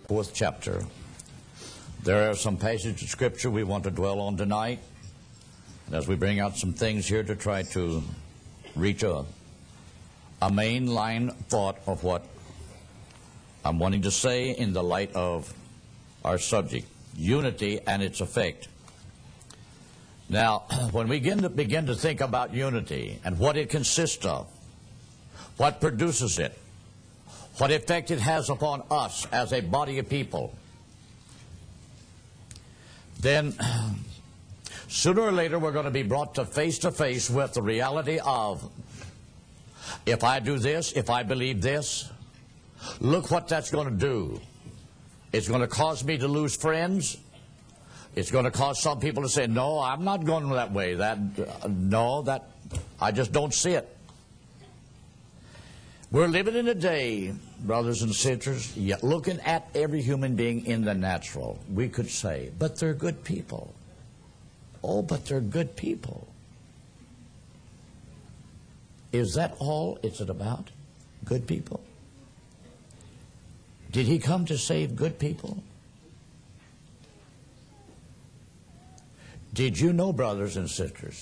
4th chapter. There are some passages of Scripture we want to dwell on tonight. And as we bring out some things here to try to reach a mainline thought of what I'm wanting to say in the light of our subject, unity and its effect. Now, when we begin to think about unity and what it consists of, what produces it, what effect it has upon us as a body of people, then sooner or later we're going to be brought to face with the reality of, if I do this, if I believe this, look what that's going to do. It's going to cause me to lose friends. It's going to cause some people to say, no, I'm not going that way. I just don't see it. We're living in a day, brothers and sisters, yet looking at every human being in the natural, we could say, but they're good people. Oh, but they're good people. Is that all it's about? Good people? Did he come to save good people? Did you know, brothers and sisters,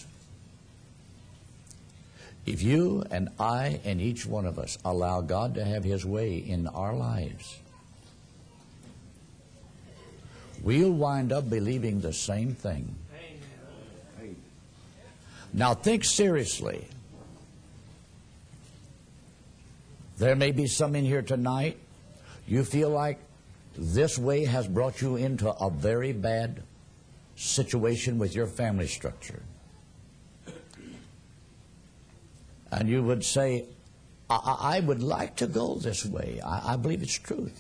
if you and I and each one of us allow God to have His way in our lives, we'll wind up believing the same thing. Amen. Now think seriously. There may be some in here tonight, you feel like this way has brought you into a very bad situation with your family structure. And you would say, I would like to go this way. I believe it's truth.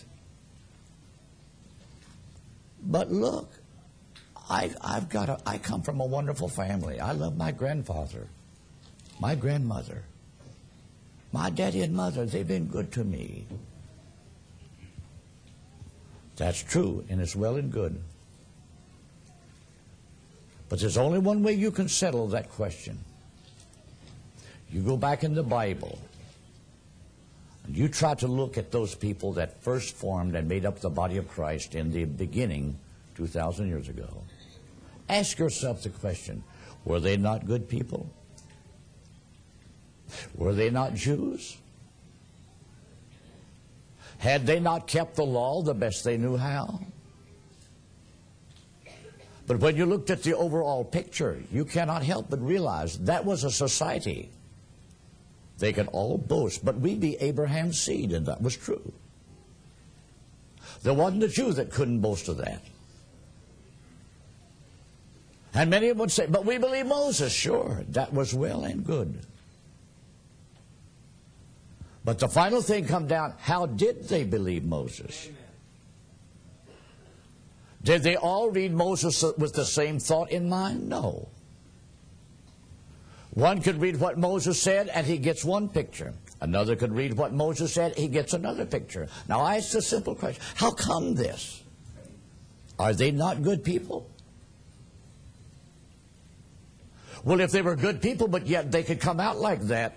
But look, I come from a wonderful family. I love my grandfather, my grandmother, my daddy and mother. They've been good to me. That's true, and it's well and good. But there's only one way you can settle that question. You go back in the Bible, and you try to look at those people that first formed and made up the body of Christ in the beginning 2,000 years ago. Ask yourself the question, were they not good people? Were they not Jews? Had they not kept the law the best they knew how? But when you looked at the overall picture, you cannot help but realize that was a society. They could all boast, but we be Abraham's seed, and that was true. There wasn't a Jew that couldn't boast of that. And many of them would say, but we believe Moses. Sure, that was well and good. But the final thing come down, how did they believe Moses? Amen. Did they all read Moses with the same thought in mind? No. One could read what Moses said, and he gets one picture. Another could read what Moses said, he gets another picture. Now, I ask a simple question. How come this? Are they not good people? Well, if they were good people, but yet they could come out like that,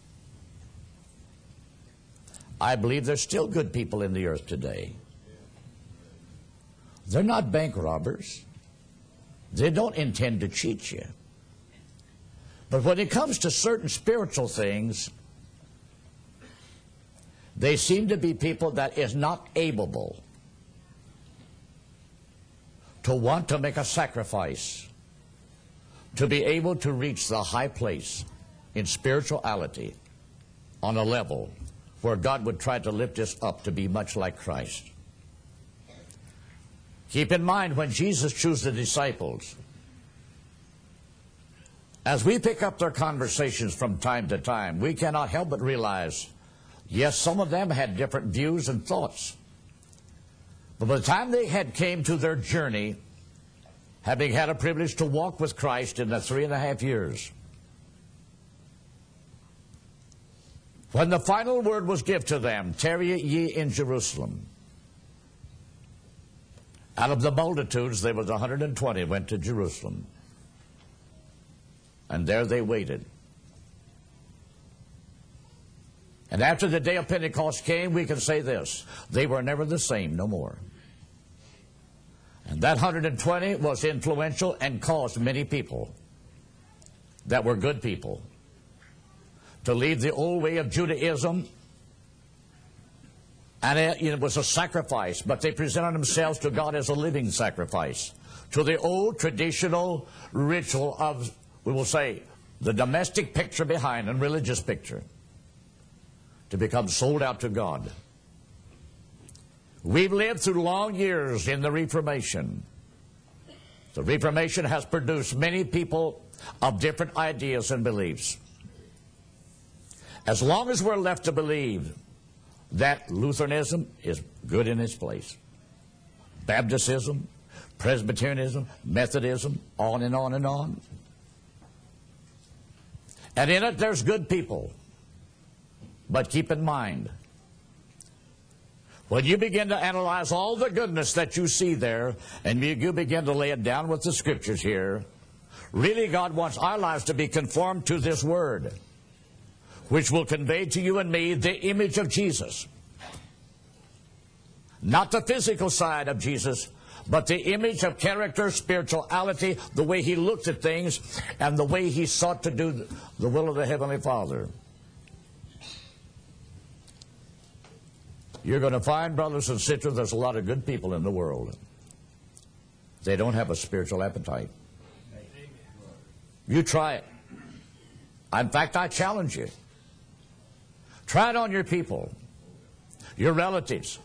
I believe there's still good people in the earth today. They're not bank robbers. They don't intend to cheat you. But when it comes to certain spiritual things, they seem to be people that is not able to want to make a sacrifice, to be able to reach the high place in spirituality on a level where God would try to lift us up to be much like Christ. Keep in mind, when Jesus chose the disciples, as we pick up their conversations from time to time, we cannot help but realize, yes, some of them had different views and thoughts. But by the time they had came to their journey, having had a privilege to walk with Christ in the 3.5 years, when the final word was given to them, tarry ye in Jerusalem, out of the multitudes, there was 120 went to Jerusalem. And there they waited. And after the day of Pentecost came, we can say this: they were never the same no more. And that 120 was influential and caused many people that were good people to leave the old way of Judaism. And it was a sacrifice, but they presented themselves to God as a living sacrifice, to the old traditional ritual of, we will say, the domestic picture behind and religious picture, to become sold out to God. We've lived through long years in the Reformation. The Reformation has produced many people of different ideas and beliefs. As long as we're left to believe that Lutheranism is good in its place, Baptism, Presbyterianism, Methodism, on and on and on. And in it there's good people. But keep in mind, when you begin to analyze all the goodness that you see there, and you begin to lay it down with the Scriptures here, really God wants our lives to be conformed to this Word, which will convey to you and me the image of Jesus. Not the physical side of Jesus, but the image of character, spirituality, the way He looked at things, and the way He sought to do the will of the Heavenly Father. You're going to find, brothers and sisters, there's a lot of good people in the world. They don't have a spiritual appetite. You try it. In fact, I challenge you. Try it on your people, your relatives.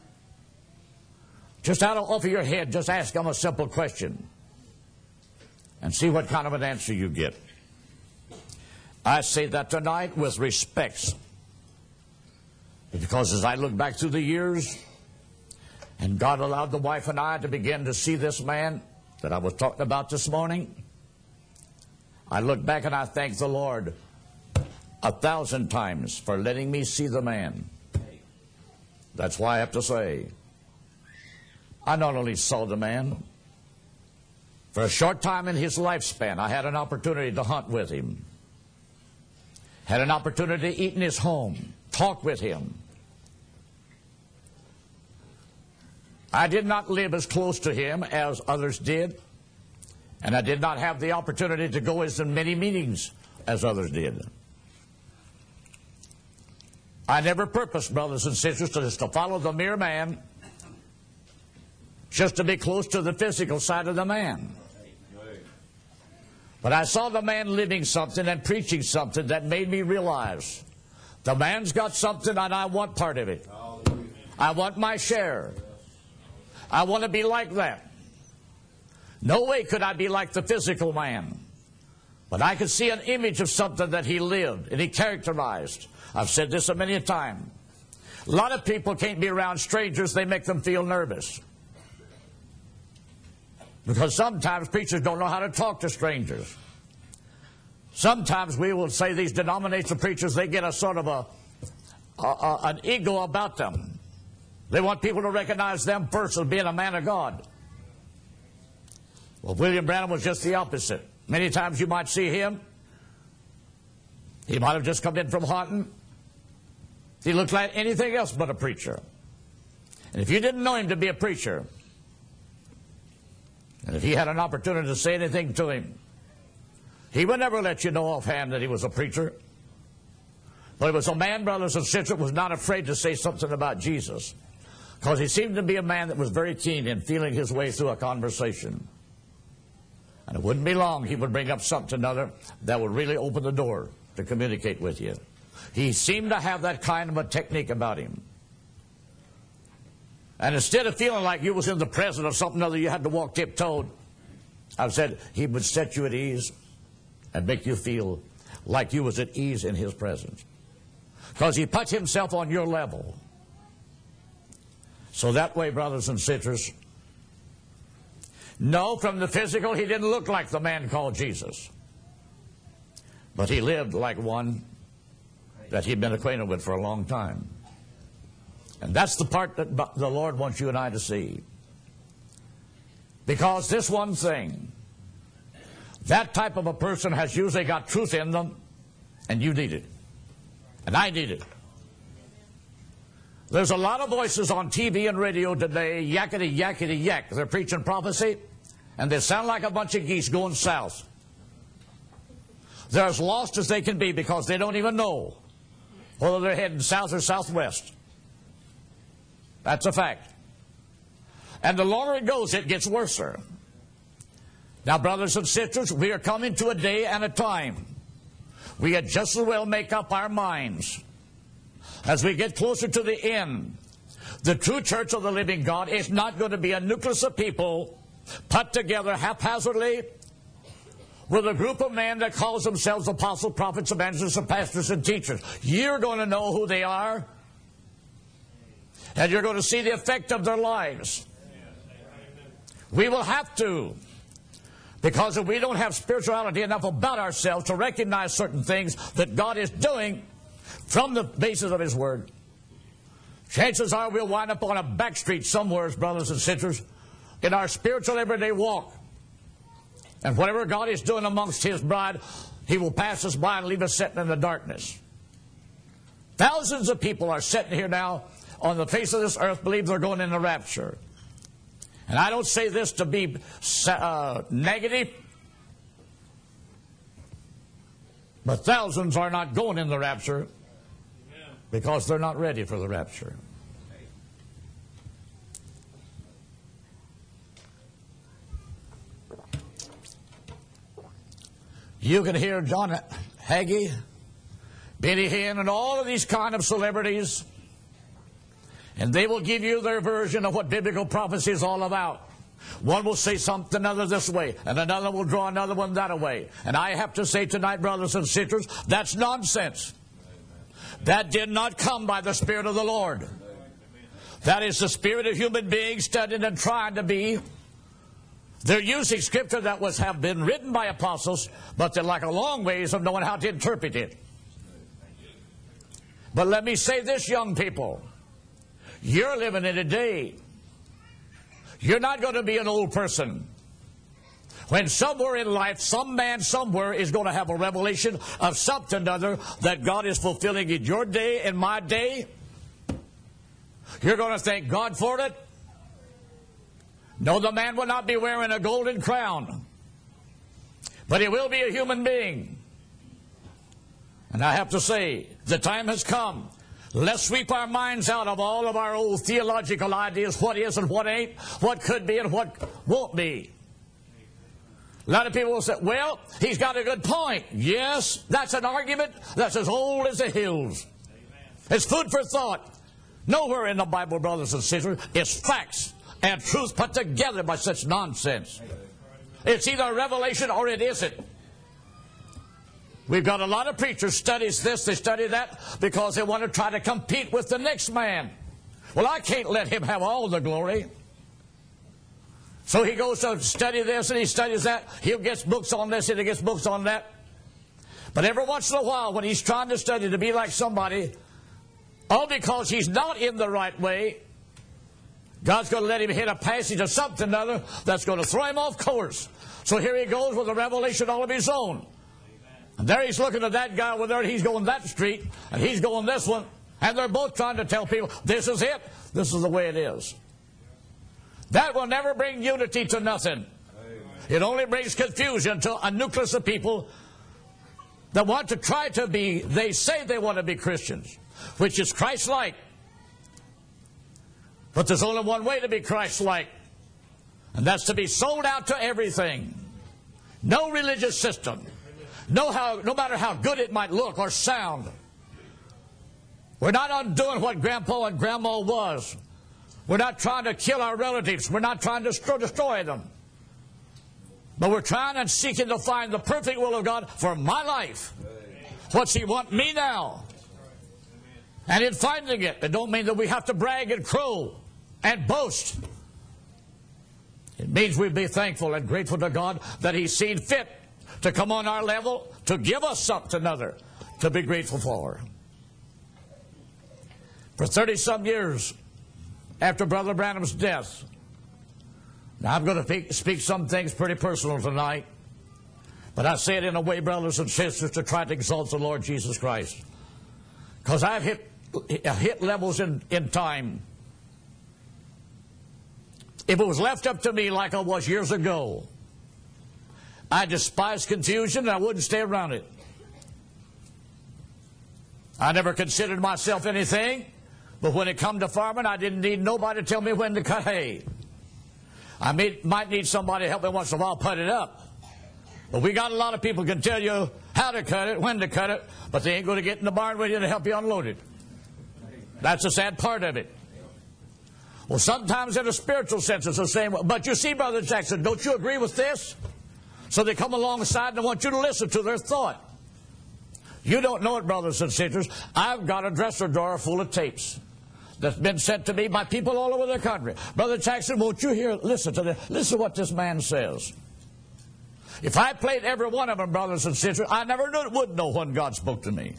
Just out of your head, just ask them a simple question and see what kind of an answer you get. I say that tonight with respect, because as I look back through the years, and God allowed the wife and I to begin to see this man that I was talking about this morning, I look back and I thank the Lord 1,000 times for letting me see the man. That's why I have to say, I not only saw the man, for a short time in his lifespan, I had an opportunity to hunt with him, had an opportunity to eat in his home, talk with him. I did not live as close to him as others did, and I did not have the opportunity to go as in many meetings as others did. I never purposed, brothers and sisters, to follow the mere man, just to be close to the physical side of the man. But I saw the man living something and preaching something that made me realize the man's got something and I want part of it. I want my share. I want to be like that. No way could I be like the physical man. But I could see an image of something that he lived and he characterized. I've said this a many times. A lot of people can't be around strangers. They make them feel nervous. Because sometimes preachers don't know how to talk to strangers. Sometimes we will say these denominational preachers, they get a sort of an ego about them. They want people to recognize them first as being a man of God. Well, William Branham was just the opposite. Many times you might see him. He might have just come in from hunting. He looked like anything else but a preacher. And if you didn't know him to be a preacher, and if he had an opportunity to say anything to him, he would never let you know offhand that he was a preacher. But he was a man, brothers and sisters, was not afraid to say something about Jesus, because he seemed to be a man that was very keen in feeling his way through a conversation. And it wouldn't be long he would bring up something or another that would really open the door to communicate with you. He seemed to have that kind of a technique about him. And instead of feeling like you was in the presence of something other you had to walk tiptoed, I've said he would set you at ease and make you feel like you was at ease in his presence. Because he put himself on your level. So that way, brothers and sisters, no, from the physical, he didn't look like the man called Jesus. But he lived like one that he'd been acquainted with for a long time. And that's the part that the Lord wants you and I to see. Because this one thing, that type of a person has usually got truth in them, and you need it. And I need it. There's a lot of voices on TV and radio today, yakety, yakety, yak. They're preaching prophecy, and they sound like a bunch of geese going south. They're as lost as they can be because they don't even know whether they're heading south or southwest. That's a fact. And the longer it goes, it gets worse. Now, brothers and sisters, we are coming to a day and a time we had just as well make up our minds. As we get closer to the end, the true church of the living God is not going to be a nucleus of people put together haphazardly with a group of men that calls themselves apostles, prophets, evangelists, and pastors and teachers. You're going to know who they are, and you're going to see the effect of their lives. We will have to, because if we don't have spirituality enough about ourselves to recognize certain things that God is doing from the basis of His Word, chances are we'll wind up on a back street somewhere, brothers and sisters, in our spiritual everyday walk. And whatever God is doing amongst His bride, He will pass us by and leave us sitting in the darkness. Thousands of people are sitting here now on the face of this earth believe they're going in the rapture. And I don't say this to be negative, but thousands are not going in the rapture because they're not ready for the rapture. You can hear John Hagee, Benny Hinn, and all of these kind of celebrities, and they will give you their version of what biblical prophecy is all about. One will say something another this way, and another will draw another one that way. And I have to say tonight, brothers and sisters, that's nonsense. That did not come by the Spirit of the Lord. That is the spirit of human beings studying and trying to be. They're using Scripture that have been written by apostles, but they're like a long ways of knowing how to interpret it. But let me say this, young people. You're living in a day. You're not going to be an old person. When somewhere in life, some man somewhere is going to have a revelation of something or other that God is fulfilling in your day and my day, you're going to thank God for it. No, the man will not be wearing a golden crown, but he will be a human being. And I have to say, the time has come. Let's sweep our minds out of all of our old theological ideas, what is and what ain't, what could be and what won't be. A lot of people will say, well, he's got a good point. Yes, that's an argument that's as old as the hills. It's food for thought. Nowhere in the Bible, brothers and sisters, is facts and truth put together by such nonsense. It's either a revelation or it isn't. We've got a lot of preachers studies this, they study that, because they want to try to compete with the next man. Well, I can't let him have all the glory. So he goes to study this and he studies that. He gets books on this and he gets books on that. But every once in a while, when he's trying to study to be like somebody, all because he's not in the right way, God's going to let him hit a passage of something or other that's going to throw him off course. So here he goes with a revelation all of his own. And there he's looking at that guy over there, and he's going that street, and he's going this one, and they're both trying to tell people, this is it, this is the way it is. That will never bring unity to nothing. It only brings confusion to a nucleus of people that want to try to be, they say they want to be Christians, which is Christ-like. But there's only one way to be Christ-like, and that's to be sold out to everything. No religious system. No matter how good it might look or sound. We're not undoing what Grandpa and Grandma was. We're not trying to kill our relatives. We're not trying to destroy them. But we're trying and seeking to find the perfect will of God for my life. What's He want me now? And in finding it, it don't mean that we have to brag and crow and boast. It means we be thankful and grateful to God that He's seen fit to come on our level, to give us something other to be grateful for. For 30-some years after Brother Branham's death, now I'm going to speak some things pretty personal tonight, but I say it in a way, brothers and sisters, to try to exalt the Lord Jesus Christ. Because I've hit hit levels in time. If it was left up to me like I was years ago, I despise confusion and I wouldn't stay around it. I never considered myself anything, but when it come to farming, I didn't need nobody to tell me when to cut hay. I might need somebody to help me once in a while put it up. But we got a lot of people who can tell you how to cut it, when to cut it, but they ain't going to get in the barn with you to help you unload it. That's the sad part of it. Well, sometimes in a spiritual sense it's the same way. But you see, Brother Jackson, don't you agree with this? So they come alongside and I want you to listen to their thought. You don't know it, brothers and sisters. I've got a dresser drawer full of tapes that's been sent to me by people all over the country. Brother Jackson, won't you listen to this? Listen to what this man says. If I played every one of them, brothers and sisters, I never would know when God spoke to me.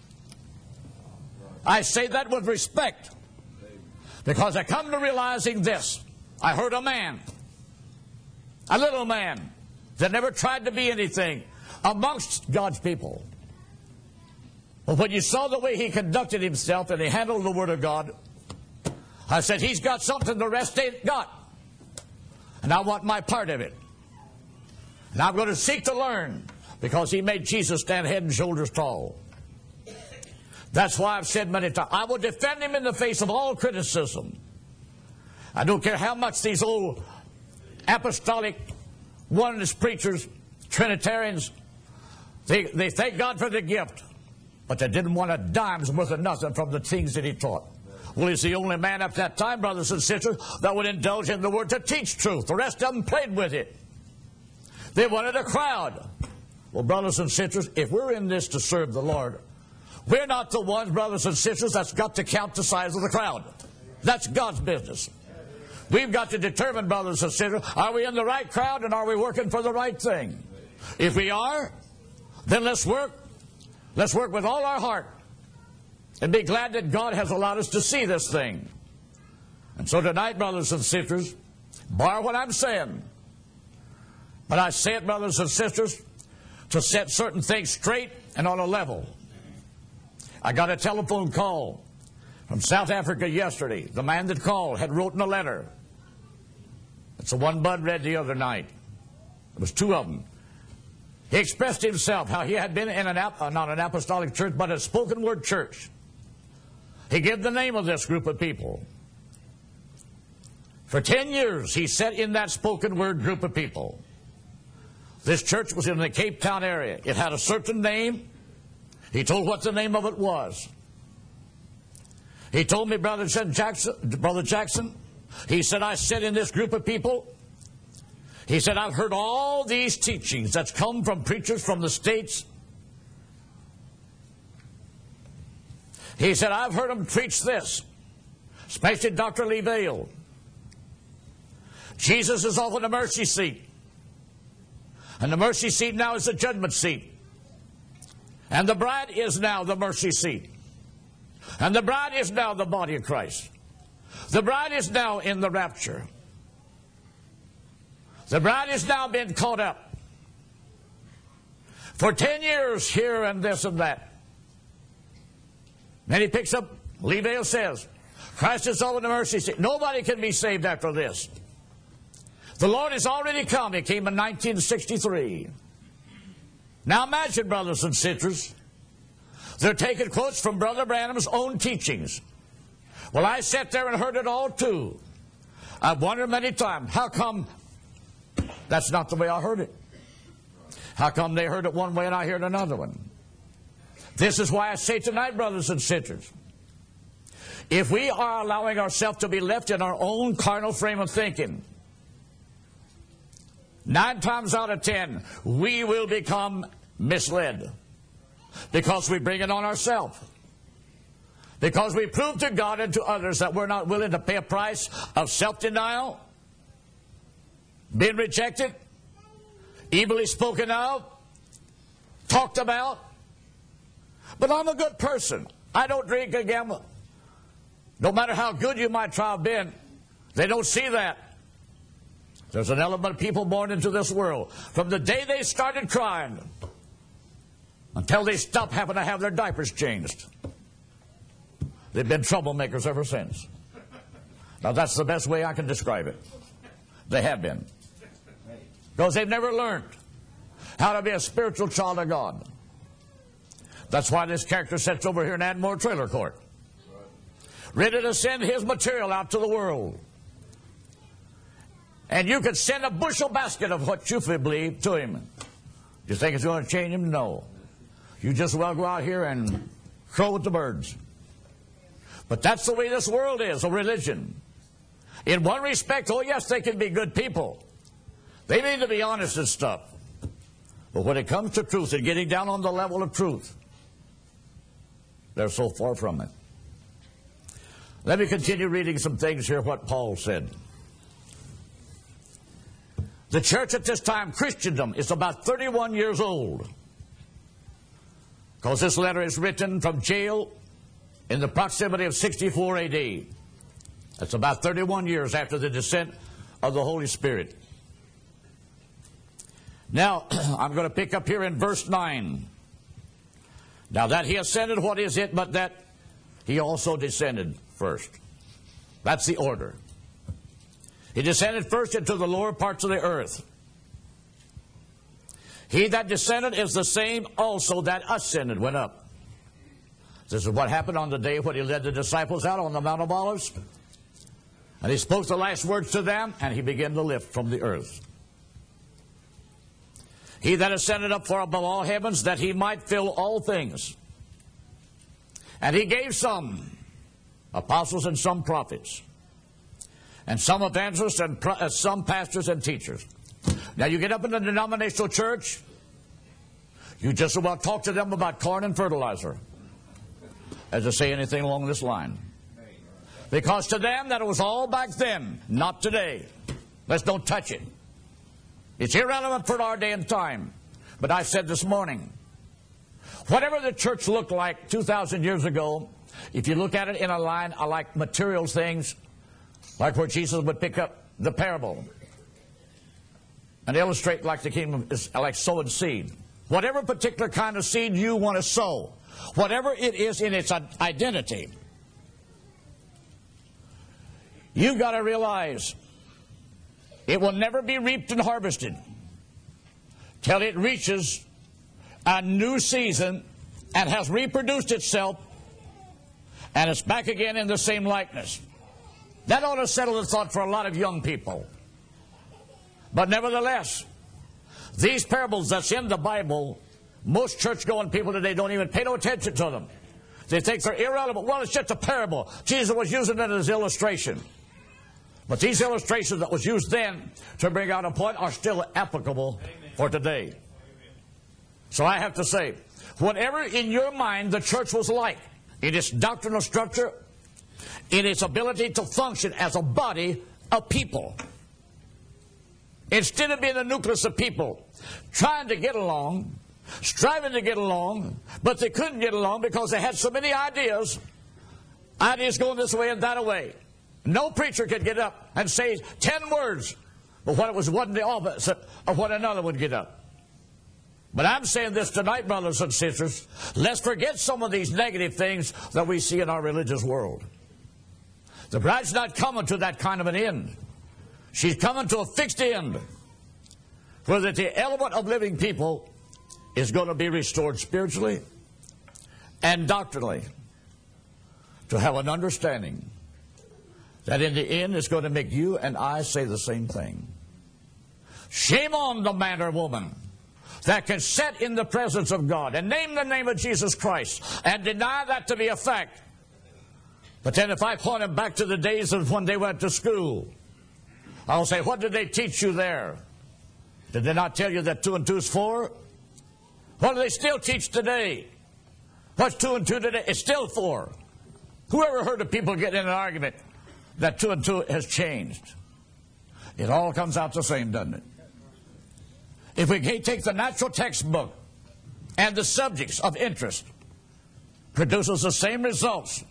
I say that with respect, because I come to realizing this. I heard a man, a little man, that never tried to be anything amongst God's people. But when you saw the way he conducted himself and he handled the Word of God, I said, he's got something the rest ain't got. And I want my part of it. And I'm going to seek to learn, because he made Jesus stand head and shoulders tall. That's why I've said many times, I will defend him in the face of all criticism. I don't care how much these old apostolic oneness preachers, Trinitarians, they thank God for the gift, but they didn't want a dime's worth of nothing from the things that he taught. Well, he's the only man at that time, brothers and sisters, that would indulge in the Word to teach truth. The rest of them played with it. They wanted a crowd. Well, brothers and sisters, if we're in this to serve the Lord, we're not the ones, brothers and sisters, that's got to count the size of the crowd. That's God's business. We've got to determine, brothers and sisters, are we in the right crowd and are we working for the right thing? If we are, then let's work. Let's work with all our heart and be glad that God has allowed us to see this thing. And so tonight, brothers and sisters, bar what I'm saying, but I say it, brothers and sisters, to set certain things straight and on a level. I got a telephone call from South Africa yesterday. The man that called had written a letter. It's the one Bud read the other night. There was two of them. He expressed himself how he had been in not an apostolic church, but a spoken word church. He gave the name of this group of people. For 10 years, he sat in that spoken word group of people. This church was in the Cape Town area. It had a certain name. He told what the name of it was. He told me, Brother Jackson, he said, I sit in this group of people. He said, I've heard all these teachings that's come from preachers from the States. He said, I've heard them preach this, especially Dr. Lee Vail. Jesus is off on the mercy seat. And the mercy seat now is the judgment seat. And the bride is now the mercy seat. And the bride is now the body of Christ. The bride is now in the rapture. The bride is now being caught up. For 10 years here and this and that. Then he picks up, Lee Vail says, Christ is over the mercy seat. Nobody can be saved after this. The Lord has already come. He came in 1963. Now imagine, brothers and sisters, they're taking quotes from Brother Branham's own teachings. Well, I sat there and heard it all too. I've wondered many times, how come that's not the way I heard it? How come they heard it one way and I heard another one? This is why I say tonight, brothers and sisters, if we are allowing ourselves to be left in our own carnal frame of thinking, 9 times out of 10, we will become misled because we bring it on ourselves. Because we prove to God and to others that we're not willing to pay a price of self-denial, being rejected, evilly spoken of, talked about. But I'm a good person. I don't drink or gamble. No matter how good you might try to have been, they don't see that. There's an element of people born into this world. From the day they started crying until they stopped having to have their diapers changed. They've been troublemakers ever since. Now, that's the best way I can describe it. They have been. Because they've never learned how to be a spiritual child of God. That's why this character sits over here in Admore Trailer Court, ready to send his material out to the world. And you could send a bushel basket of what you believe to him. Do you think it's going to change him? No. You just well go out here and crow with the birds. But that's the way this world is, a religion. In one respect, oh yes, they can be good people. They need to be honest and stuff. But when it comes to truth and getting down on the level of truth, they're so far from it. Let me continue reading some things here, what Paul said. The church at this time, Christendom, is about 31 years old. Because this letter is written from jail in the proximity of 64 A.D. That's about 31 years after the descent of the Holy Spirit. Now, I'm going to pick up here in verse 9. Now that he ascended, what is it but that he also descended first? That's the order. He descended first into the lower parts of the earth. He that descended is the same also that ascended, went up. This is what happened on the day when he led the disciples out on the Mount of Olives. And he spoke the last words to them, and he began to lift from the earth. He that ascended up far above all heavens, that he might fill all things. And he gave some apostles and some prophets, and some evangelists and some pastors and teachers. Now you get up in a denominational church, you just about talk to them about corn and fertilizer, as to say anything along this line. Because to them that it was all back then, not today. Let's don't touch it. It's irrelevant for our day and time. But I said this morning, whatever the church looked like 2,000 years ago, if you look at it in a line like material things, like where Jesus would pick up the parable and illustrate like the kingdom is like sowing seed. Whatever particular kind of seed you want to sow, whatever it is in its identity, you've got to realize it will never be reaped and harvested till it reaches a new season and has reproduced itself and it's back again in the same likeness. That ought to settle the thought for a lot of young people. But nevertheless, these parables that's in the Bible, most church-going people today don't even pay no attention to them. They think they're irrelevant. Well, it's just a parable. Jesus was using it as illustration. But these illustrations that was used then to bring out a point are still applicable for today. So I have to say, whatever in your mind the church was like, in its doctrinal structure, in its ability to function as a body of people, instead of being a nucleus of people trying to get along, striving to get along, but they couldn't get along because they had so many ideas going this way and that way. No preacher could get up and say 10 words, but what it wasn't the opposite of what another would get up. But I'm saying this tonight, brothers and sisters, let's forget some of these negative things that we see in our religious world. The bride's not coming to that kind of an end. She's coming to a fixed end, where that the element of living people is going to be restored spiritually and doctrinally, to have an understanding that in the end it's going to make you and I say the same thing. Shame on the man or woman that can sit in the presence of God and name the name of Jesus Christ and deny that to be a fact. But then if I point them back to the days of when they went to school, I'll say, what did they teach you there? Did they not tell you that 2 and 2 is 4? What do they still teach today? What's 2 and 2 today? It's still 4. Whoever heard of people get in an argument that 2 and 2 has changed? It all comes out the same, doesn't it? If we take the natural textbook and the subjects of interest produces the same results,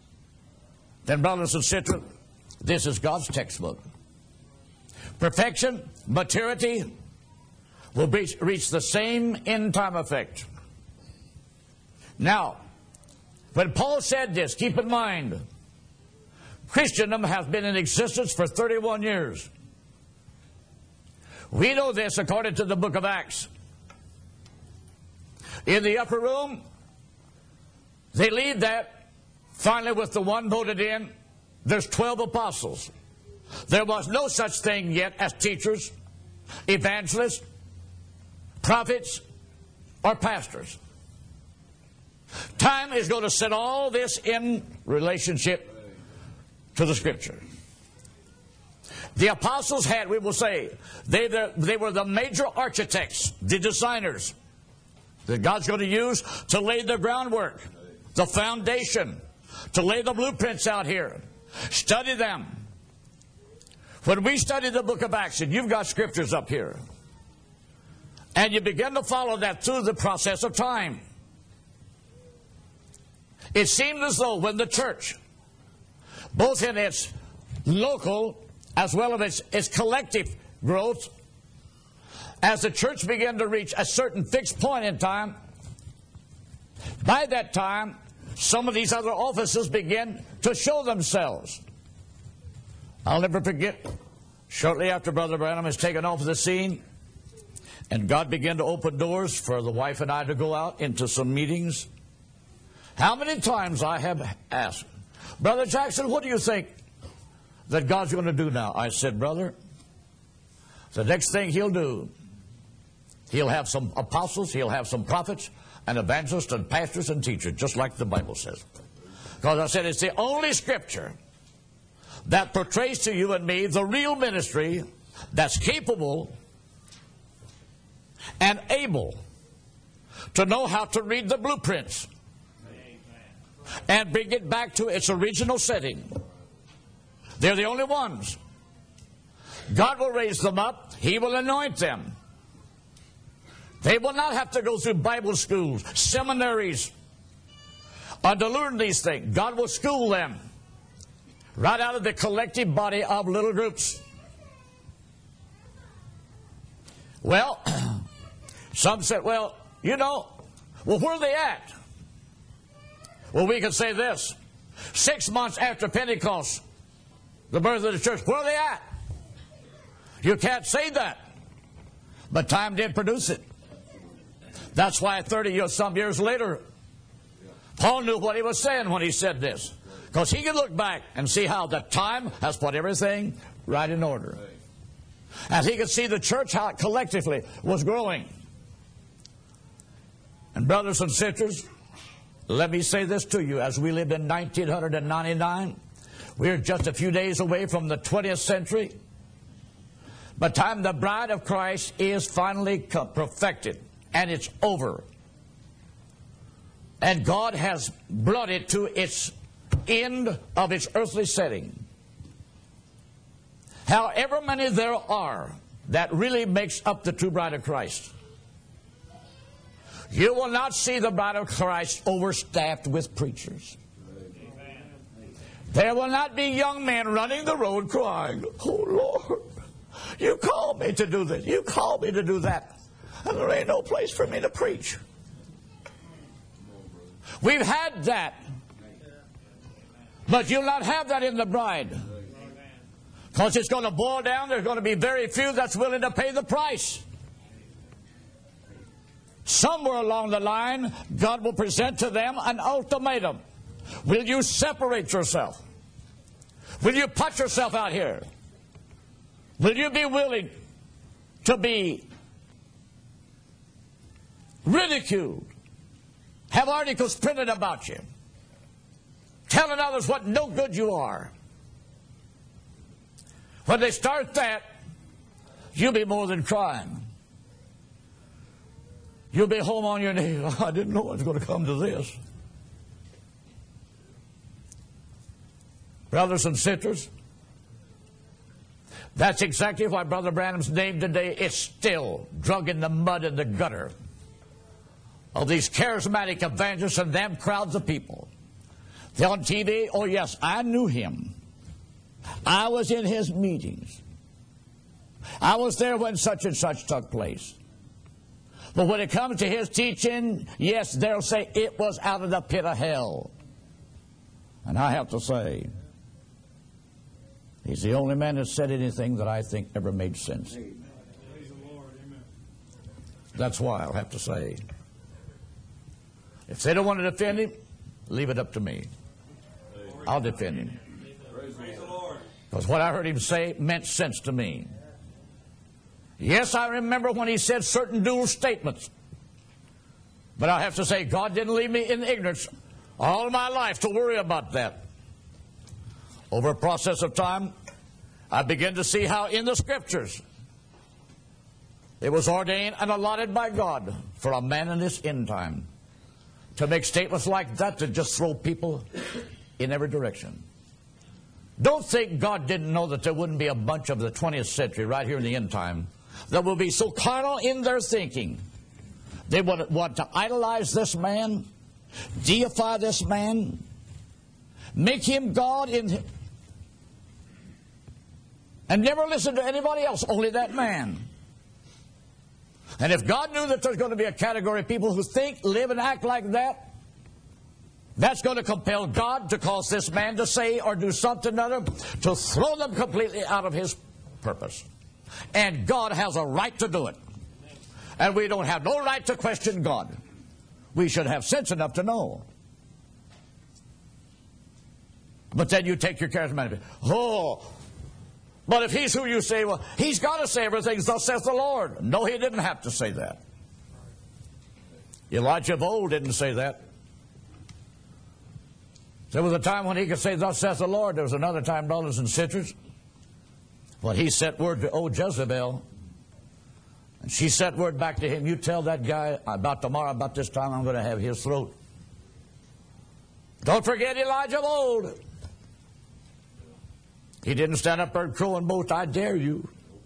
then, brothers and sisters, this is God's textbook. Perfection, maturity will reach the same end-time effect. Now, When Paul said this, keep in mind, Christendom has been in existence for 31 years. We know this according to the book of Acts. In the upper room, they leave that finally with the one voted in. There's 12 apostles. There was no such thing yet as teachers, evangelists, prophets, or pastors. Time is going to set all this in relationship to the Scripture. The apostles had, we will say, they were the major architects, the designers that God's going to use to lay the groundwork, the foundation, to lay the blueprints out here. Study them. When we study the book of Acts, and you've got scriptures up here, and you begin to follow that through the process of time, it seemed as though when the church, both in its local as well as its collective growth, as the church began to reach a certain fixed point in time, by that time, some of these other offices began to show themselves. I'll never forget, shortly after Brother Branham has taken off the scene, and God began to open doors for the wife and I to go out into some meetings, how many times I have asked, Brother Jackson, what do you think that God's going to do now? I said, brother, the next thing he'll do, he'll have some apostles, he'll have some prophets, and evangelists, and pastors, and teachers, just like the Bible says. Because I said it's the only scripture that portrays to you and me the real ministry that's capable and able to know how to read the blueprints and bring it back to its original setting. They're the only ones. God will raise them up. He will anoint them. They will not have to go through Bible schools, seminaries, to learn these things. God will school them right out of the collective body of little groups. Well, some said, well, you know, well, where are they at? Well, we could say this. 6 months after Pentecost, the birth of the church, where are they at? You can't say that. But time did produce it. That's why 30-some years later, Paul knew what he was saying when he said this. Because he could look back and see how the time has put everything right in order. And he could see the church, how it collectively was growing. And brothers and sisters, let me say this to you. As we lived in 1999, we're just a few days away from the 20th century. By the time the bride of Christ is finally perfected, and it's over, and God has brought it to its end of its earthly setting, however many there are that really makes up the true bride of Christ, you will not see the bride of Christ overstaffed with preachers. There will not be young men running the road crying, oh Lord, you called me to do this, you called me to do that, and there ain't no place for me to preach. We've had that, but you'll not have that in the bride. Because it's going to boil down, there's going to be very few that's willing to pay the price. Somewhere along the line, God will present to them an ultimatum. Will you separate yourself? Will you put yourself out here? Will you be willing to be ridiculed? Have articles printed about you, telling others what no good you are? When they start that, you'll be more than crying. You'll be home on your knees. Oh, I didn't know it was going to come to this. Brothers and sisters, that's exactly why Brother Branham's name today is still drug in the mud in the gutter of these charismatic evangelists and them crowds of people. They're on TV. Oh, yes, I knew him. I was in his meetings. I was there when such and such took place. But when it comes to his teaching, yes, they'll say it was out of the pit of hell. And I have to say, he's the only man that said anything that I think ever made sense. That's why I'll have to say, if they don't want to defend him, leave it up to me. I'll defend him. Because what I heard him say meant sense to me. Yes, I remember when he said certain dual statements. But I have to say, God didn't leave me in ignorance all my life to worry about that. Over a process of time, I began to see how in the Scriptures it was ordained and allotted by God for a man in this end time to make statements like that, to just throw people in every direction. Don't think God didn't know that there wouldn't be a bunch of the 20th century right here in the end time that will be so carnal in their thinking. They would want to idolize this man, deify this man, make him God in, and never listen to anybody else, only that man. And if God knew that there's going to be a category of people who think, live, and act like that, that's going to compel God to cause this man to say or do something or other to throw them completely out of his purpose. And God has a right to do it. And we don't have no right to question God. We should have sense enough to know. But then you take your charismatic, but if he's who you say, well, he's got to say everything, thus saith the Lord. No, he didn't have to say that. Elijah of old didn't say that. There was a time when he could say, thus saith the Lord. There was another time, brothers and sisters, when he sent word to old Jezebel, and she sent word back to him, you tell that guy about tomorrow, about this time, I'm going to have his throat. Don't forget Elijah of old. He didn't stand up there and crow and boast, I dare you.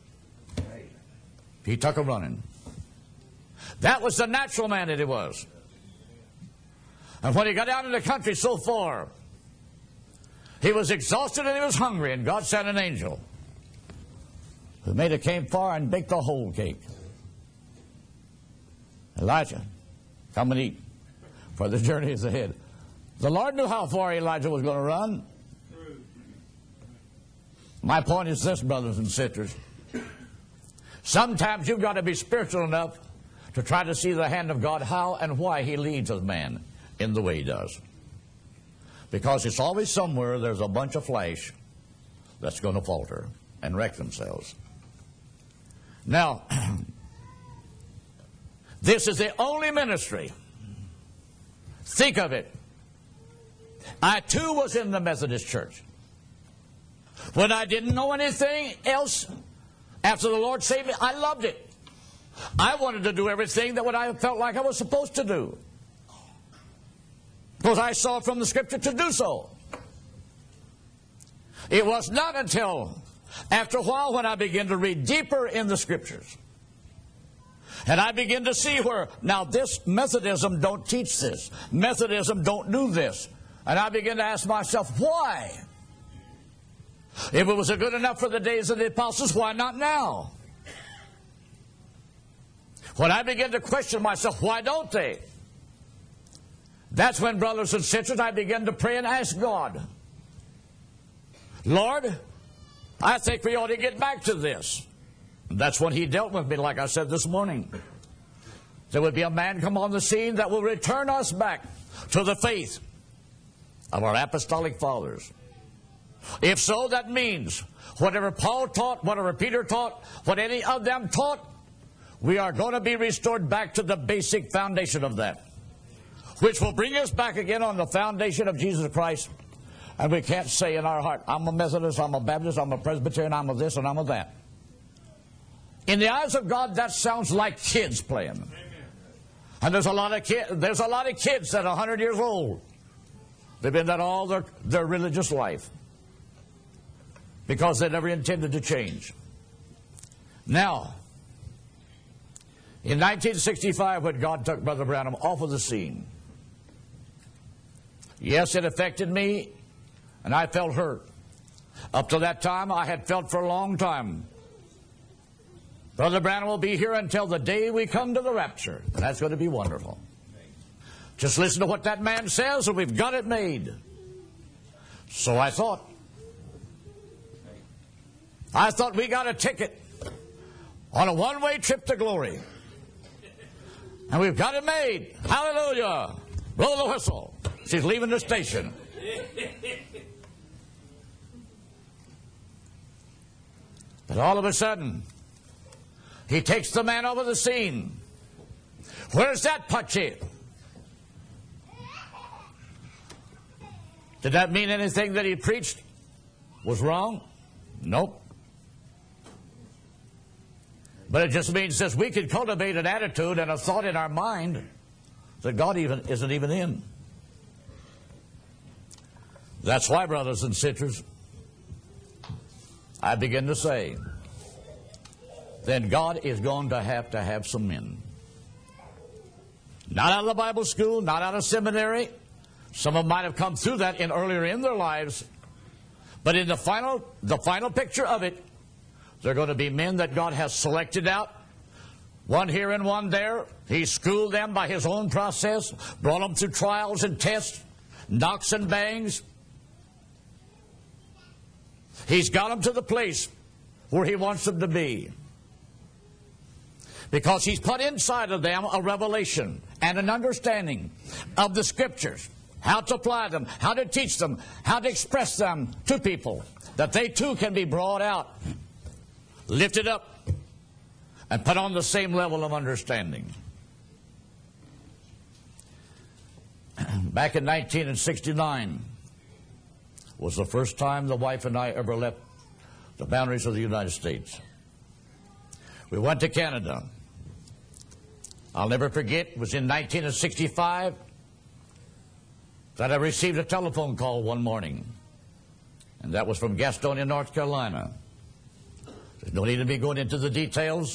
He took a running. That was the natural man that he was. And when he got out in the country so far, he was exhausted and he was hungry, and God sent an angel who made a campfire and baked a whole cake. Elijah, come and eat, for the journey is ahead. The Lord knew how far Elijah was going to run. My point is this, brothers and sisters. Sometimes you've got to be spiritual enough to try to see the hand of God, how and why he leads a man in the way he does. Because it's always somewhere there's a bunch of flesh that's going to falter and wreck themselves. Now, this is the only ministry. Think of it. I too was in the Methodist Church. When I didn't know anything else, after the Lord saved me, I loved it. I wanted to do everything that what I felt like I was supposed to do, because I saw from the Scripture to do so. It was not until after a while when I began to read deeper in the Scriptures, and I began to see where, now this Methodism don't teach this. Methodism don't do this. And I began to ask myself, why? If it was good enough for the days of the apostles, why not now? When I began to question myself, why don't they? That's when, brothers and sisters, I began to pray and ask God, Lord, I think we ought to get back to this. And that's when he dealt with me, like I said this morning. There would be a man come on the scene that will return us back to the faith of our apostolic fathers. If so, that means whatever Paul taught, whatever Peter taught, what any of them taught, we are going to be restored back to the basic foundation of that, which will bring us back again on the foundation of Jesus Christ. And we can't say in our heart, I'm a Methodist, I'm a Baptist, I'm a Presbyterian, I'm a this and I'm a that. In the eyes of God, that sounds like kids playing. Amen. And there's a lot of kids that are 100 years old. They've been that all their religious life, because they never intended to change. Now, in 1965, when God took Brother Branham off of the scene, yes, it affected me, and I felt hurt. Up to that time, I had felt for a long time, Brother Branham will be here until the day we come to the rapture, and that's going to be wonderful. Just listen to what that man says, and we've got it made. So I thought. I thought we got a ticket on a one-way trip to glory. And we've got it made. Hallelujah. Blow the whistle. She's leaving the station. But all of a sudden, he takes the man over the scene. Where's that Pachi? Did that mean anything that he preached was wrong? Nope. But it just means that we can cultivate an attitude and a thought in our mind that God isn't even in. That's why, brothers and sisters, I begin to say, then God is going to have some men. Not out of the Bible school, not out of seminary. Some of them might have come through that earlier in their lives. But in the final picture of it, they're going to be men that God has selected out. One here and one there. He schooled them by his own process, brought them through trials and tests, knocks and bangs. He's got them to the place where he wants them to be. Because he's put inside of them a revelation and an understanding of the Scriptures, how to apply them, how to teach them, how to express them to people, that they too can be brought out, lifted up, and put on the same level of understanding. Back in 1969 was the first time the wife and I ever left the boundaries of the United States. We went to Canada. I'll never forget, it was in 1965 that I received a telephone call one morning. And that was from Gastonia, North Carolina. There's no need to be going into the details.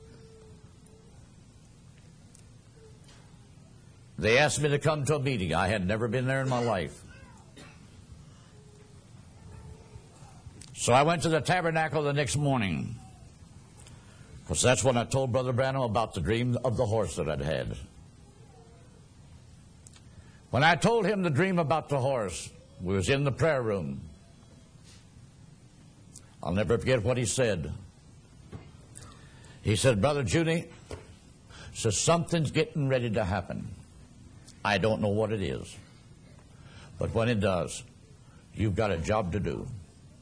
They asked me to come to a meeting. I had never been there in my life. So I went to the tabernacle the next morning, because that's when I told Brother Branham about the dream of the horse that I'd had. When I told him the dream about the horse, we was in the prayer room. I'll never forget what he said. He said, Brother Junie, says something's getting ready to happen. I don't know what it is. But when it does, you've got a job to do.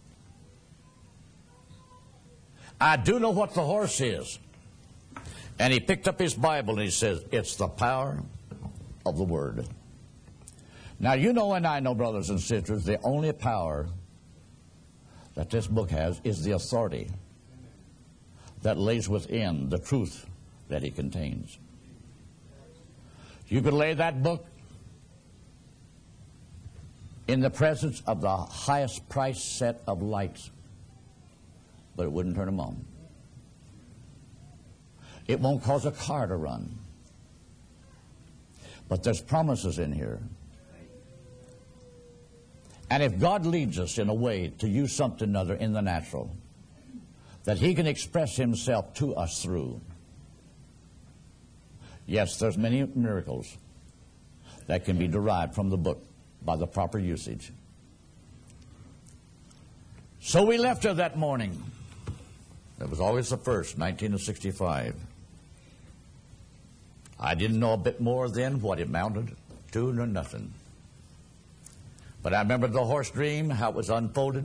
I do know what the horse is. And he picked up his Bible and he says, it's the power of the Word. Now, you know and I know, brothers and sisters, the only power that this book has is the authority that lays within the truth that it contains. You could lay that book in the presence of the highest price set of lights, but it wouldn't turn them on. It won't cause a car to run. But there's promises in here. And if God leads us in a way to use something or other in the natural, that He can express Himself to us through, yes, there's many miracles that can be derived from the book by the proper usage. So we left her that morning. It was August the 1st, 1965. I didn't know a bit more then what it amounted to nor nothing. But I remember the horse dream, how it was unfolded.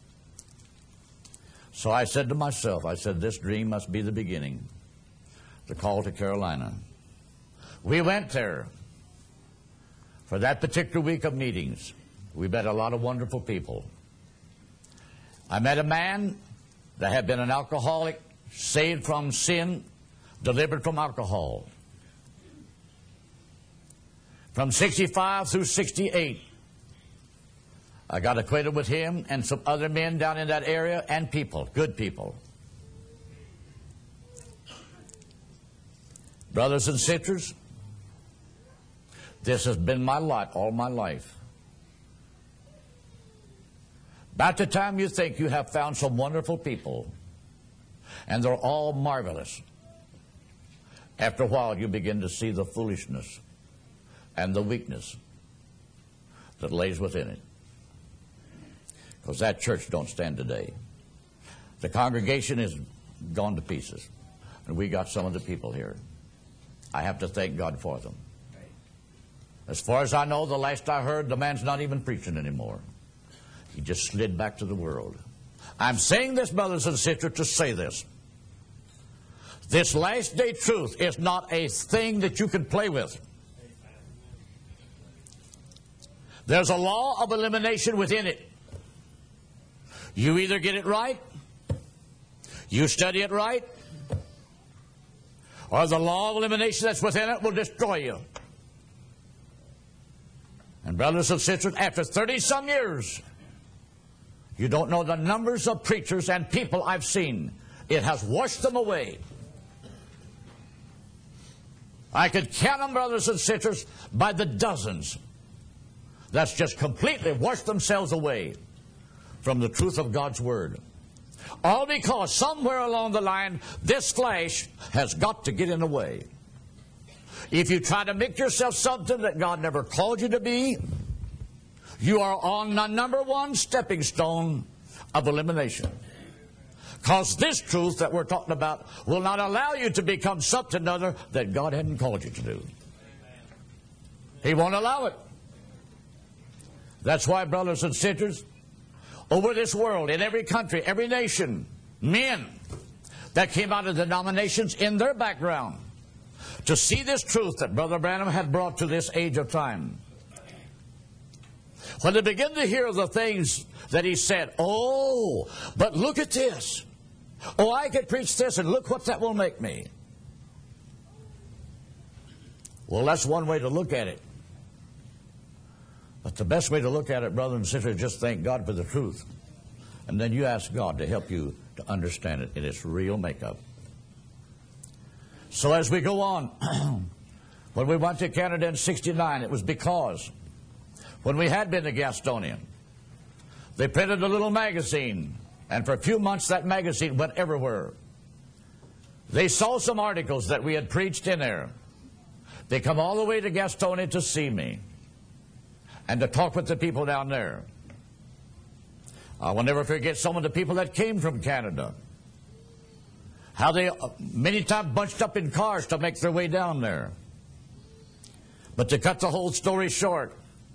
So I said to myself, I said, this dream must be the beginning. The call to Carolina. We went there for that particular week of meetings. We met a lot of wonderful people. I met a man that had been an alcoholic, saved from sin, delivered from alcohol. From 65 through 68, I got acquainted with him and some other men down in that area and people, good people. Brothers and sisters, this has been my lot all my life. About the time you think you have found some wonderful people, and they're all marvelous, after a while you begin to see the foolishness and the weakness that lays within it. because that church don't stand today. The congregation is gone to pieces, and we got some of the people here. I have to thank God for them. As far as I know, the last I heard, the man's not even preaching anymore. He just slid back to the world. I'm saying this, brothers and sisters, to say this. This last day truth is not a thing that you can play with. There's a law of elimination within it. You either get it right, you study it right, or the law of elimination that's within it will destroy you. And brothers and sisters, after 30-some years, you don't know the numbers of preachers and people I've seen. It has washed them away. I could count them, brothers and sisters, by the dozens. That's just completely washed themselves away from the truth of God's Word. All because somewhere along the line, this flesh has got to get in the way. If you try to make yourself something that God never called you to be, you are on the number one stepping stone of elimination. Because this truth that we're talking about will not allow you to become something other that God hadn't called you to do. He won't allow it. That's why, brothers and sisters, over this world, in every country, every nation, men that came out of denominations in their background to see this truth that Brother Branham had brought to this age of time. When they begin to hear the things that he said, oh, but look at this. Oh, I could preach this, and look what that will make me. Well, that's one way to look at it. But the best way to look at it, brothers and sisters, is just thank God for the truth. And then you ask God to help you to understand it in its real makeup. So as we go on, when we went to Canada in '69, it was because when we had been to Gastonia, they printed a little magazine, and for a few months that magazine went everywhere. They saw some articles that we had preached in there. They come all the way to Gastonia to see me and to talk with the people down there. I will never forget some of the people that came from Canada, how they many times bunched up in cars to make their way down there. But to cut the whole story short,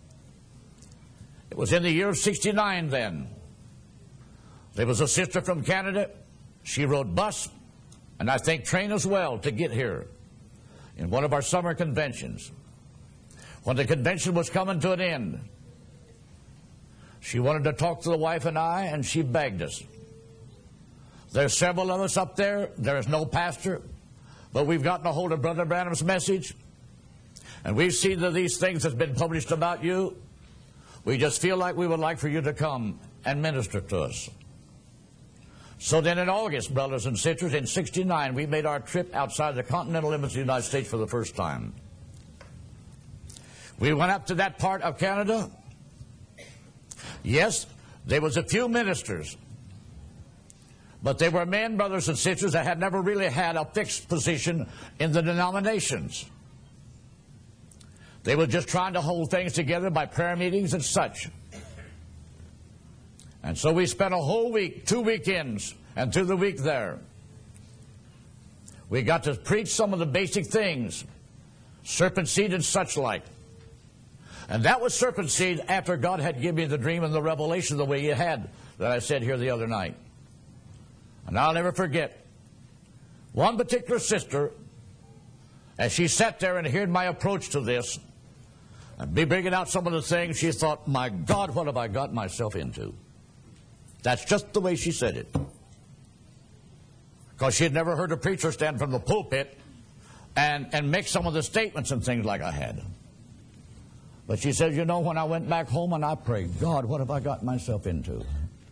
it was in the year of '69 then. There was a sister from Canada. She rode bus, and I think train as well, to get here in one of our summer conventions. When the convention was coming to an end, she wanted to talk to the wife and I, and she begged us. There's several of us up there. There is no pastor, but we've gotten a hold of Brother Branham's message, and we've seen that these things have been published about you. We just feel like we would like for you to come and minister to us. So then in August, brothers and sisters, in '69, we made our trip outside the continental limits of the United States for the first time. We went up to that part of Canada. Yes, there was a few ministers, but they were men, brothers and sisters, that had never really had a fixed position in the denominations. They were just trying to hold things together by prayer meetings and such. And so we spent a whole week, 2 weekends, and through the week there, we got to preach some of the basic things, serpent seed and such like. And that was serpent seed after God had given me the dream and the revelation the way He had that I said here the other night. And I'll never forget one particular sister, as she sat there and heard my approach to this, and be bringing out some of the things, she thought, my God, what have I got myself into? That's just the way she said it. Because she had never heard a preacher stand from the pulpit and make some of the statements and things like I had. But she said, you know, when I went back home and I prayed, God, what have I got myself into?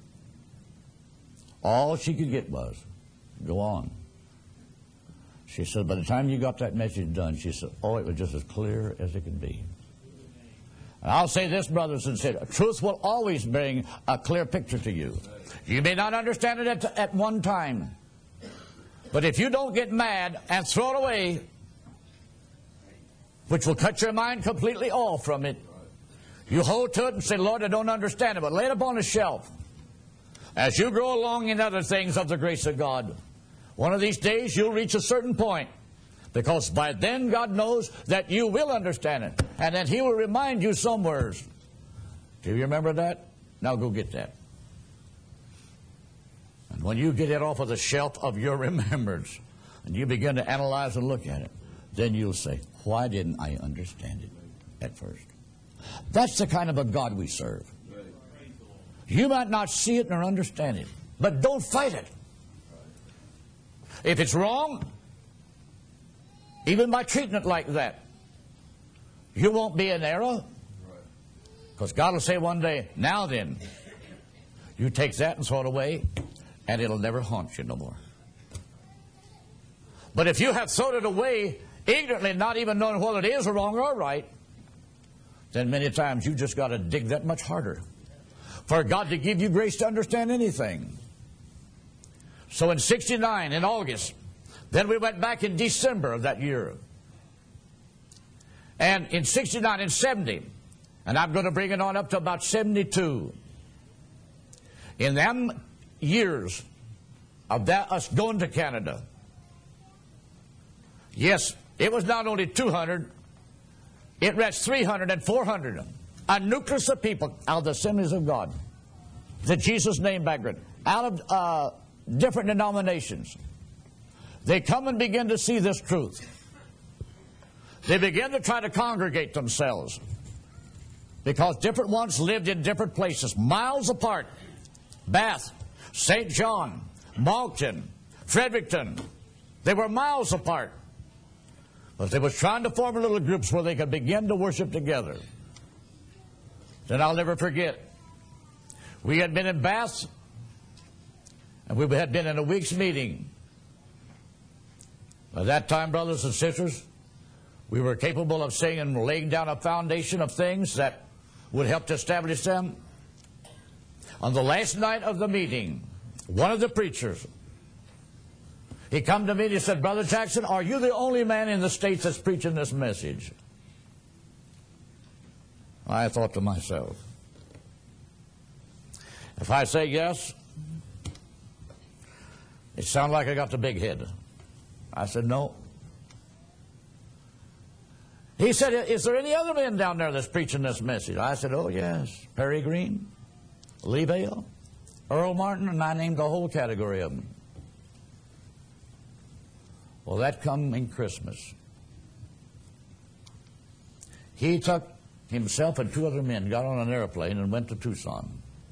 All she could get was, go on. She said, by the time you got that message done, she said, oh, it was just as clear as it could be. And I'll say this, brothers and sisters, truth will always bring a clear picture to you. You may not understand it at one time, but if you don't get mad and throw it away, which will cut your mind completely off from it, you hold to it and say, Lord, I don't understand it, but lay it upon a shelf. As you grow along in other things of the grace of God, one of these days you'll reach a certain point, because by then God knows that you will understand it, and then He will remind you some words. Do you remember that? Now go get that. And when you get it off of the shelf of your remembrance, and you begin to analyze and look at it, then you'll say, why didn't I understand it at first? That's the kind of a God we serve. You might not see it nor understand it, but don't fight it. If it's wrong, even by treating it like that, you won't be in error. Because God will say one day, now then, you take that and throw it away, and it'll never haunt you no more. But if you have thrown it away ignorantly, not even knowing whether it is wrong or right, then many times you just got to dig that much harder for God to give you grace to understand anything. So in '69, in August, then we went back in December of that year. And in '69 and '70, and I'm going to bring it on up to about '72. In them years of that, us going to Canada, yes, it was not only 200, it reached 300 and 400. A nucleus of people out of the Assemblies of God, the Jesus name background, out of different denominations. They come and begin to see this truth. They begin to try to congregate themselves, because different ones lived in different places, miles apart. Bath, St. John, Moncton, Fredericton. They were miles apart. But they were trying to form little groups where they could begin to worship together. Then I'll never forget, we had been in Bath, and we had been in a week's meeting. By that time, brothers and sisters, we were capable of saying and laying down a foundation of things that would help to establish them. On the last night of the meeting, one of the preachers, he come to me and he said, Brother Jackson, are you the only man in the States that's preaching this message? I thought to myself, if I say yes, it sounds like I got the big head. I said, no. He said, is there any other men down there that's preaching this message? I said, oh, yes. Perry Green, Lee Vale, Earl Martin, and I named the whole category of them. Well, that come in Christmas. He took himself and two other men, got on an airplane and went to Tucson.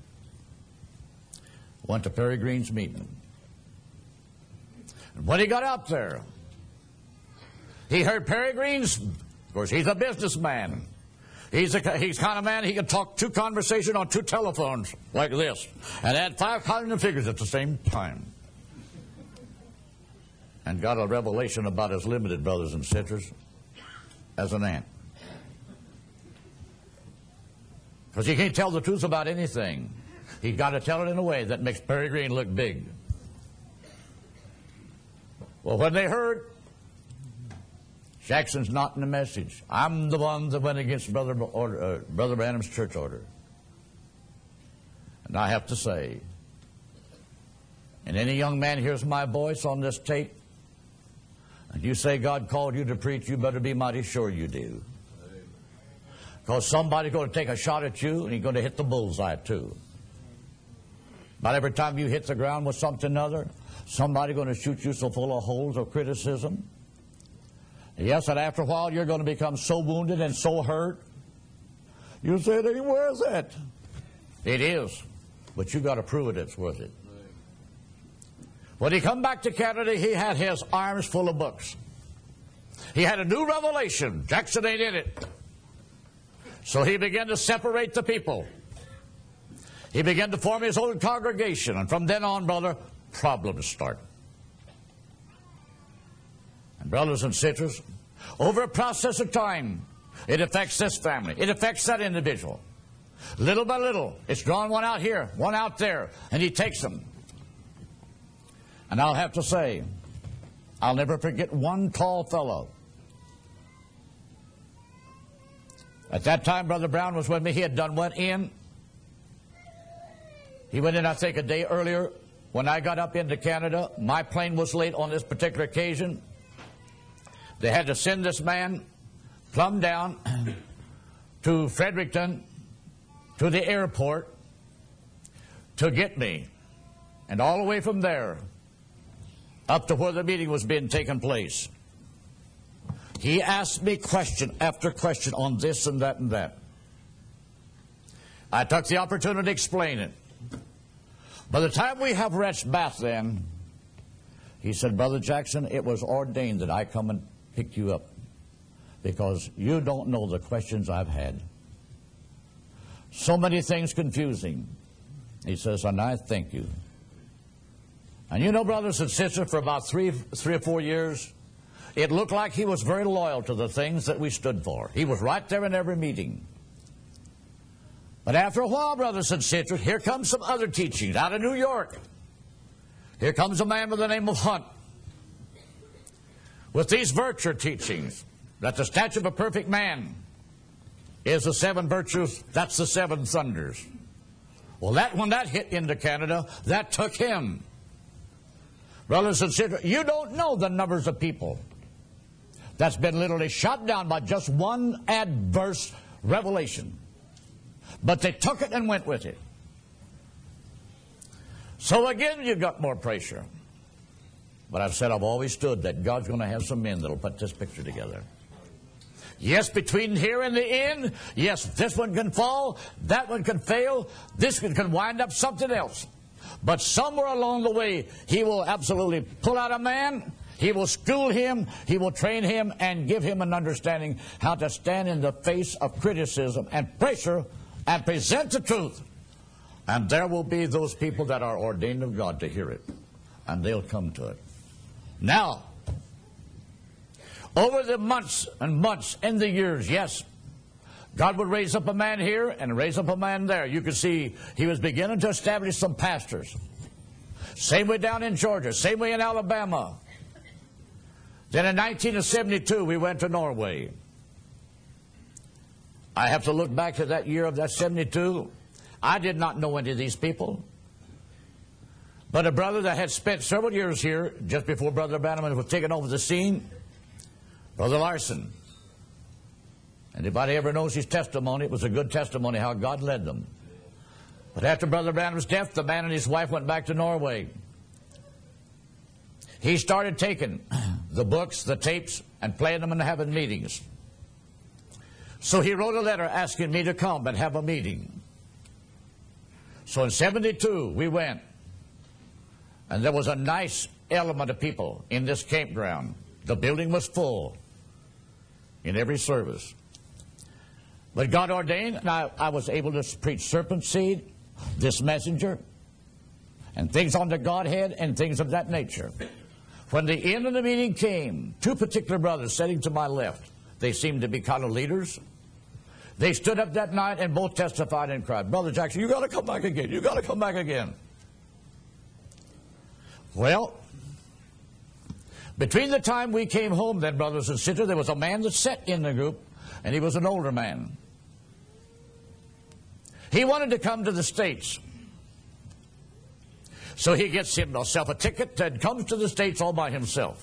Went to Perry Green's meeting. And when he got out there, he heard Perry Green's, of course, he's a businessman. He's kind of man, he can talk two conversations on two telephones like this and add 5 cognitive figures at the same time. And got a revelation about as limited, brothers and sisters, as an ant. Because he can't tell the truth about anything. He's got to tell it in a way that makes Perry Green look big. Well, when they heard, Jackson's not in the message. I'm the one that went against Brother Branham's church order. And I have to say, and any young man hears my voice on this tape, and you say God called you to preach, you better be mighty sure you do. Because somebody's going to take a shot at you, and he's going to hit the bullseye too. About every time you hit the ground with something other, somebody's going to shoot you so full of holes of criticism. Yes, and after a while you're going to become so wounded and so hurt. You say it ain't worth it. It is, but you got to prove it it's worth it. When he come back to Canada, he had his arms full of books. He had a new revelation. Jackson ain't in it. So he began to separate the people. He began to form his own congregation. And from then on, brother, problems start. And brothers and sisters, over a process of time, it affects this family. It affects that individual. Little by little, it's drawn one out here, one out there, and he takes them. And I'll have to say, I'll never forget one tall fellow. At that time, Brother Brown was with me. He had done went in He went in, I think, a day earlier. When I got up into Canada, my plane was late on this particular occasion. They had to send this man plumb down to Fredericton, to the airport, to get me. And all the way from there, up to where the meeting was being taken place. He asked me question after question on this and that and that. I took the opportunity to explain it. By the time we have Rhett's bath then, he said, Brother Jackson, it was ordained that I come and pick you up because you don't know the questions I've had. So many things confusing. He says, and I thank you. And you know, brothers and sisters, for about three or 4 years, it looked like he was very loyal to the things that we stood for. He was right there in every meeting. But after a while, brothers and sisters, here comes some other teachings out of New York. Here comes a man by the name of Hunt with these virtue teachings, that the stature of a perfect man is the 7 virtues, that's the 7 thunders. Well, when that hit into Canada, that took him. Brothers and sisters, you don't know the numbers of people that's been literally shot down by just one adverse revelation. But they took it and went with it. So again, you've got more pressure. But I've said I've always stood that God's going to have some men that'll put this picture together. Yes, between here and the end, yes, this one can fall, that one can fail, this one can wind up something else. But somewhere along the way, he will absolutely pull out a man, he will school him, he will train him, and give him an understanding how to stand in the face of criticism and pressure and present the truth. And there will be those people that are ordained of God to hear it, and they'll come to it. Now, over the months and months and the years, yes, God would raise up a man here and raise up a man there. You could see he was beginning to establish some pastors. Same way down in Georgia, same way in Alabama. Then in 1972, we went to Norway. I have to look back to that year of that 72. I did not know any of these people. But a brother that had spent several years here, just before Brother Branham was taking over the scene, Brother Larson. Anybody ever knows his testimony? It was a good testimony how God led them. But after Brother Branham's death, the man and his wife went back to Norway. He started taking the books, the tapes, and playing them and having meetings. So he wrote a letter asking me to come and have a meeting. So in 72, we went. And there was a nice element of people in this campground. The building was full in every service. But God ordained, and I was able to preach serpent seed, this messenger, and things on the Godhead and things of that nature. When the end of the meeting came, 2 particular brothers sitting to my left, they seemed to be kind of leaders. They stood up that night and both testified and cried, Brother Jackson, you got to come back again. You got to come back again. Well, between the time we came home then, brothers and sisters, there was a man that sat in the group, and he was an older man. He wanted to come to the States. So he gets himself a ticket and comes to the States all by himself.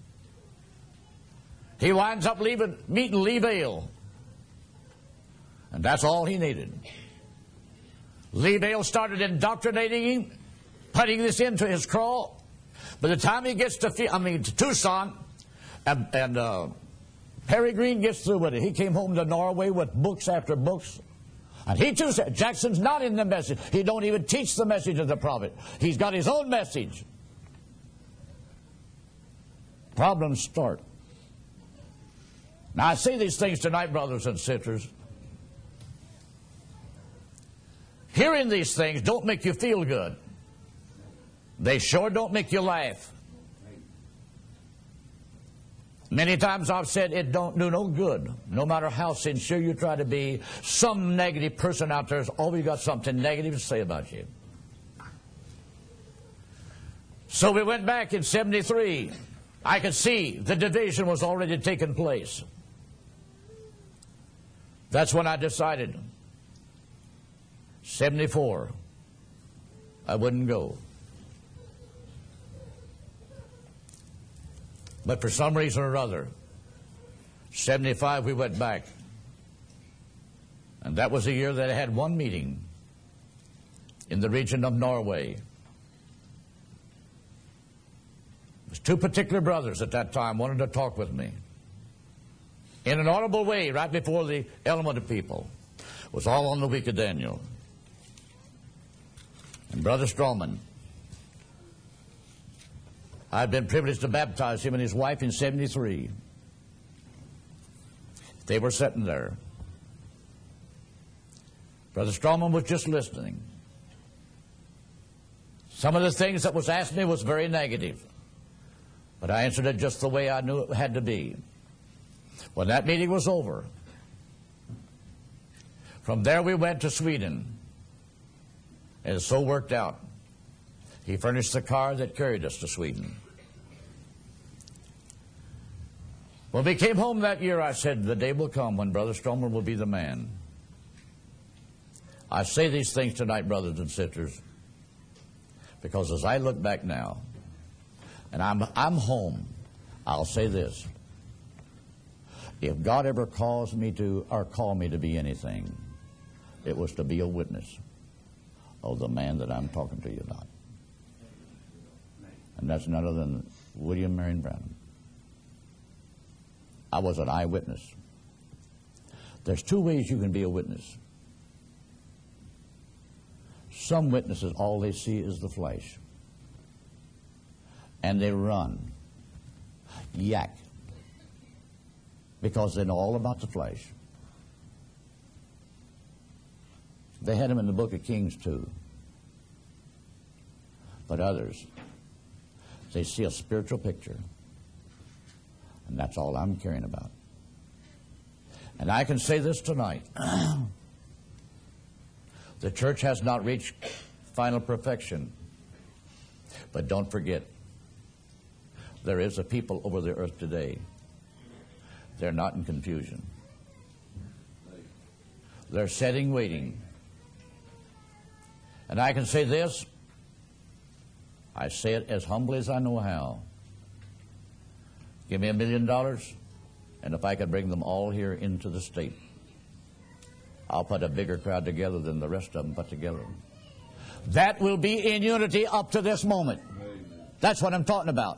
He winds up meeting Lee Vale. And that's all he needed. Lee Vale started indoctrinating him, putting this into his crawl. By the time he gets to Tucson, and Perry Green gets through with it, he came home to Norway with books after books. And he too said, Jackson's not in the message. He don't even teach the message of the prophet. He's got his own message. Problems start. Now I say these things tonight, brothers and sisters. Hearing these things don't make you feel good. They sure don't make you laugh. Many times I've said it don't do no good. No matter how sincere you try to be, some negative person out there has always got something negative to say about you. So we went back in 73. I could see the division was already taking place. That's when I decided, 74, I wouldn't go. But for some reason or other, 75 we went back. And that was the year that I had one meeting in the region of Norway. It was two particular brothers at that time wanted to talk with me. In an audible way, right before the element of people. It was all on the week of Daniel. And Brother Strawman, I'd been privileged to baptize him and his wife in 73. They were sitting there. Brother Strawman was just listening. Some of the things that was asked me was very negative, but I answered it just the way I knew it had to be. When that meeting was over, from there we went to Sweden, and it so worked out. He furnished the car that carried us to Sweden. When we came home that year, I said, the day will come when Brother Strawman will be the man. I say these things tonight, brothers and sisters, because as I look back now, and I'm home, I'll say this. If God ever calls me to, or called me to be anything, it was to be a witness of the man that I'm talking to you about. And that's none other than William Marion Branham. I was an eyewitness. There's two ways you can be a witness. Some witnesses, all they see is the flesh. And they run, yak, because they know all about the flesh. They had them in the book of Kings too. But others, they see a spiritual picture. And that's all I'm caring about. And I can say this tonight. The church has not reached final perfection. But don't forget, there is a people over the earth today. They're not in confusion. They're sitting, waiting. And I can say this. I say it as humbly as I know how. Give me $1 million, and if I could bring them all here into the state, I'll put a bigger crowd together than the rest of them put together. That will be in unity up to this moment. That's what I'm talking about.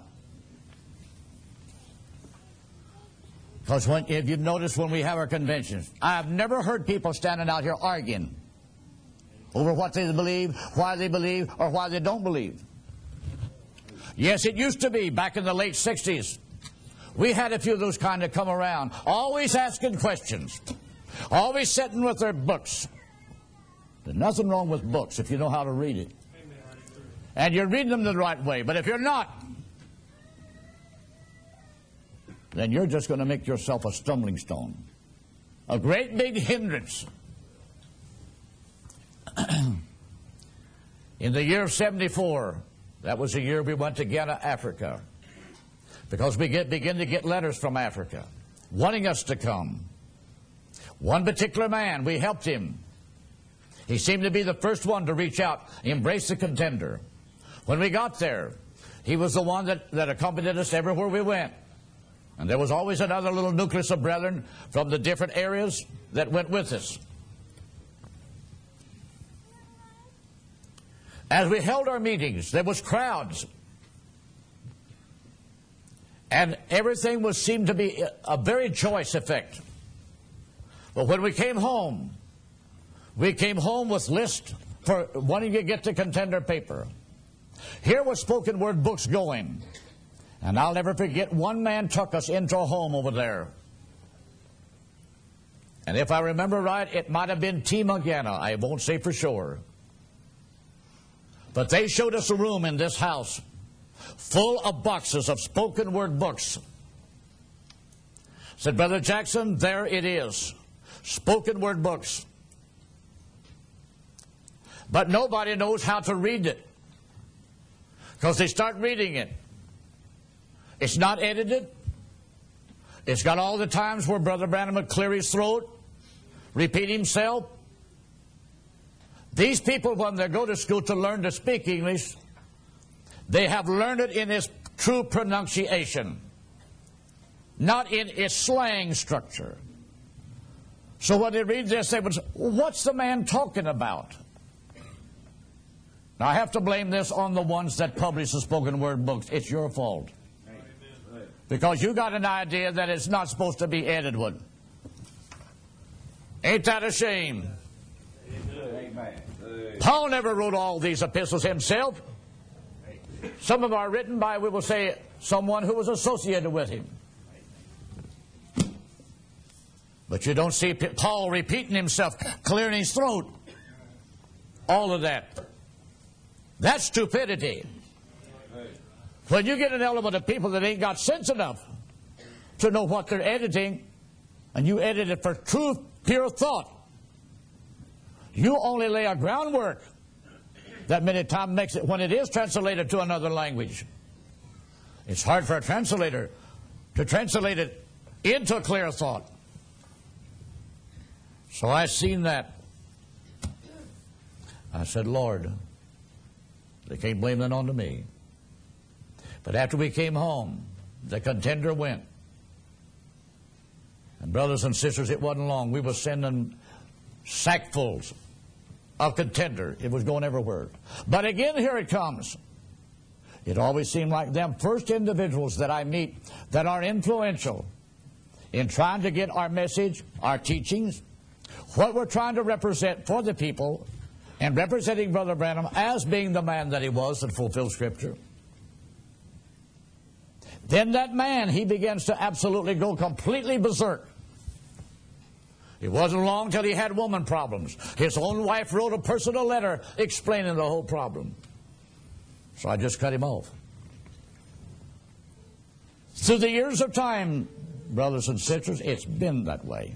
Because if you've noticed when we have our conventions, I've never heard people standing out here arguing over what they believe, or why they don't believe. Yes, it used to be back in the late 60s. We had a few of those kind of come around, always asking questions, always sitting with their books. There's nothing wrong with books if you know how to read it. And you're reading them the right way. But if you're not, then you're just going to make yourself a stumbling stone, a great big hindrance. In the year of 74, that was the year we went to Ghana, Africa, because we begin to get letters from Africa wanting us to come. One particular man, we helped him. He seemed to be the first one to reach out, embrace the contender. When we got there, he was the one that accompanied us everywhere we went. And there was always another little nucleus of brethren from the different areas that went with us. As we held our meetings, there was crowds. And everything seemed to be a very joyous effect. But when we came home with lists for wanting to get the contender paper. Here was spoken word books going. And I'll never forget, one man took us into a home over there. And if I remember right, it might have been T. Ghana. I won't say for sure. But they showed us a room in this house full of boxes of spoken word books. Said, Brother Jackson, there it is. Spoken word books. But nobody knows how to read it, because they start reading it. It's not edited. It's got all the times where Brother Branham would clear his throat, repeat himself. These people, when they go to school to learn to speak English, they have learned it in its true pronunciation, not in its slang structure. So when they read this, they would say, what's the man talking about? Now, I have to blame this on the ones that publish the spoken word books. It's your fault. Because you got an idea that it's not supposed to be edited with. Ain't that a shame? Paul never wrote all these epistles himself. Some of them are written by, we will say, someone who was associated with him. But you don't see Paul repeating himself, clearing his throat. All of that. That's stupidity. When you get an element of people that ain't got sense enough to know what they're editing, and you edit it for truth, pure thought, you only lay a groundwork that many times makes it, when it is translated to another language, it's hard for a translator to translate it into a clear thought. So I seen that. I said, Lord, they can't blame that on to me. But after we came home, the contender went. And brothers and sisters, it wasn't long. We were sending sackfuls of contender. It was going everywhere. But again, here it comes. It always seemed like them first individuals that I meet that are influential in trying to get our message, our teachings, what we're trying to represent for the people, and representing Brother Branham as being the man that he was that fulfilled Scripture. Then that man, he begins to absolutely go completely berserk. It wasn't long till he had woman problems. His own wife wrote a personal letter explaining the whole problem. So I just cut him off. Through the years of time, brothers and sisters, it's been that way.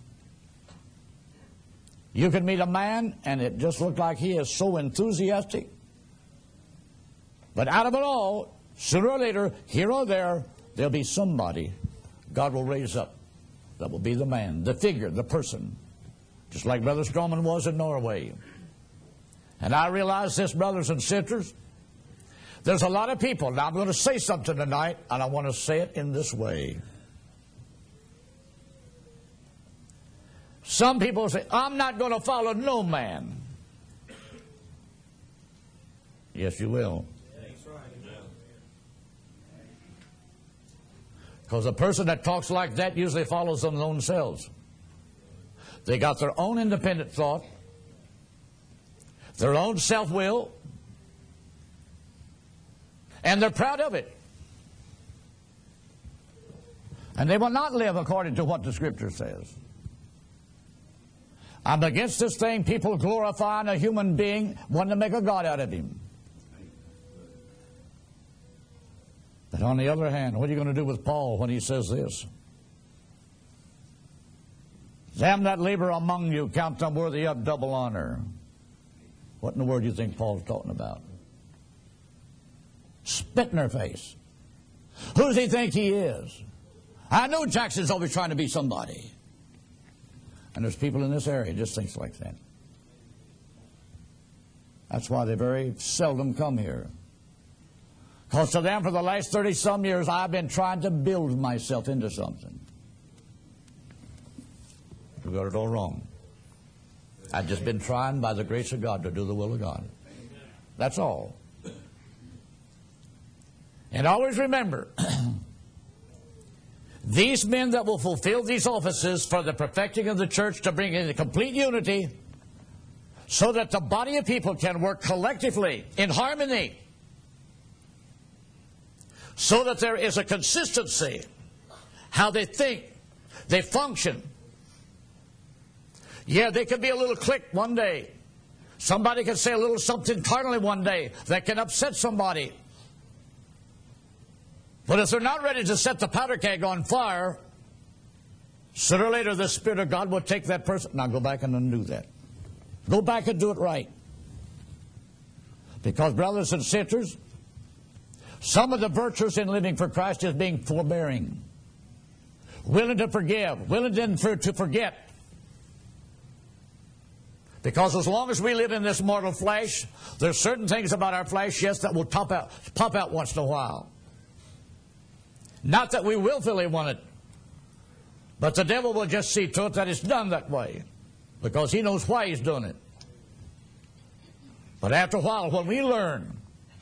You can meet a man and it just looked like he is so enthusiastic. But out of it all, sooner or later, here or there, there'll be somebody God will raise up that will be the man, the figure, the person. Just like Brother Stroman was in Norway. And I realize this, brothers and sisters, there's a lot of people. Now I'm going to say something tonight, and I want to say it in this way. Some people say, I'm not going to follow no man. Yes, you will. Because a person that talks like that usually follows them own selves. They got their own independent thought, their own self-will, and they're proud of it. And they will not live according to what the Scripture says. I'm against this thing, people glorifying a human being, wanting to make a God out of him. But on the other hand, what are you going to do with Paul when he says this? Them that labor among you, count them worthy of double honor. What in the world do you think Paul's talking about? Spit in their face. Who does he think he is? I know Jackson's always trying to be somebody. And there's people in this area just thinks like that. That's why they very seldom come here. Because to them, for the last 30-some years, I've been trying to build myself into something. We got it all wrong. I've just been trying, by the grace of God, to do the will of God. That's all. And always remember, these men that will fulfill these offices for the perfecting of the church to bring into complete unity so that the body of people can work collectively in harmony, so that there is a consistency, how they think, they function. Yeah, they can be a little clique one day. Somebody can say a little something carnally one day that can upset somebody. But if they're not ready to set the powder keg on fire, sooner or later the Spirit of God will take that person. Now go back and undo that. Go back and do it right. Because, brothers and sisters, some of the virtues in living for Christ is being forbearing, willing to forgive, willing to forget, Because as long as we live in this mortal flesh, there's certain things about our flesh, yes, that will pop out once in a while. Not that we willfully want it, but the devil will just see to it that it's done that way, because he knows why he's doing it. But after a while, when we learn,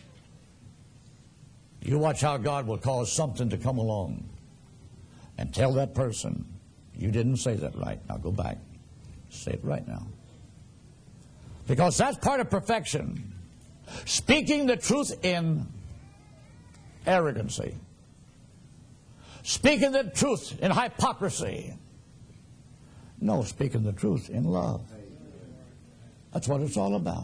you watch how God will cause something to come along and tell that person, you didn't say that right. Now go back. Say it right now. Because that's part of perfection. Speaking the truth in arrogancy. Speaking the truth in hypocrisy. No, speaking the truth in love. That's what it's all about.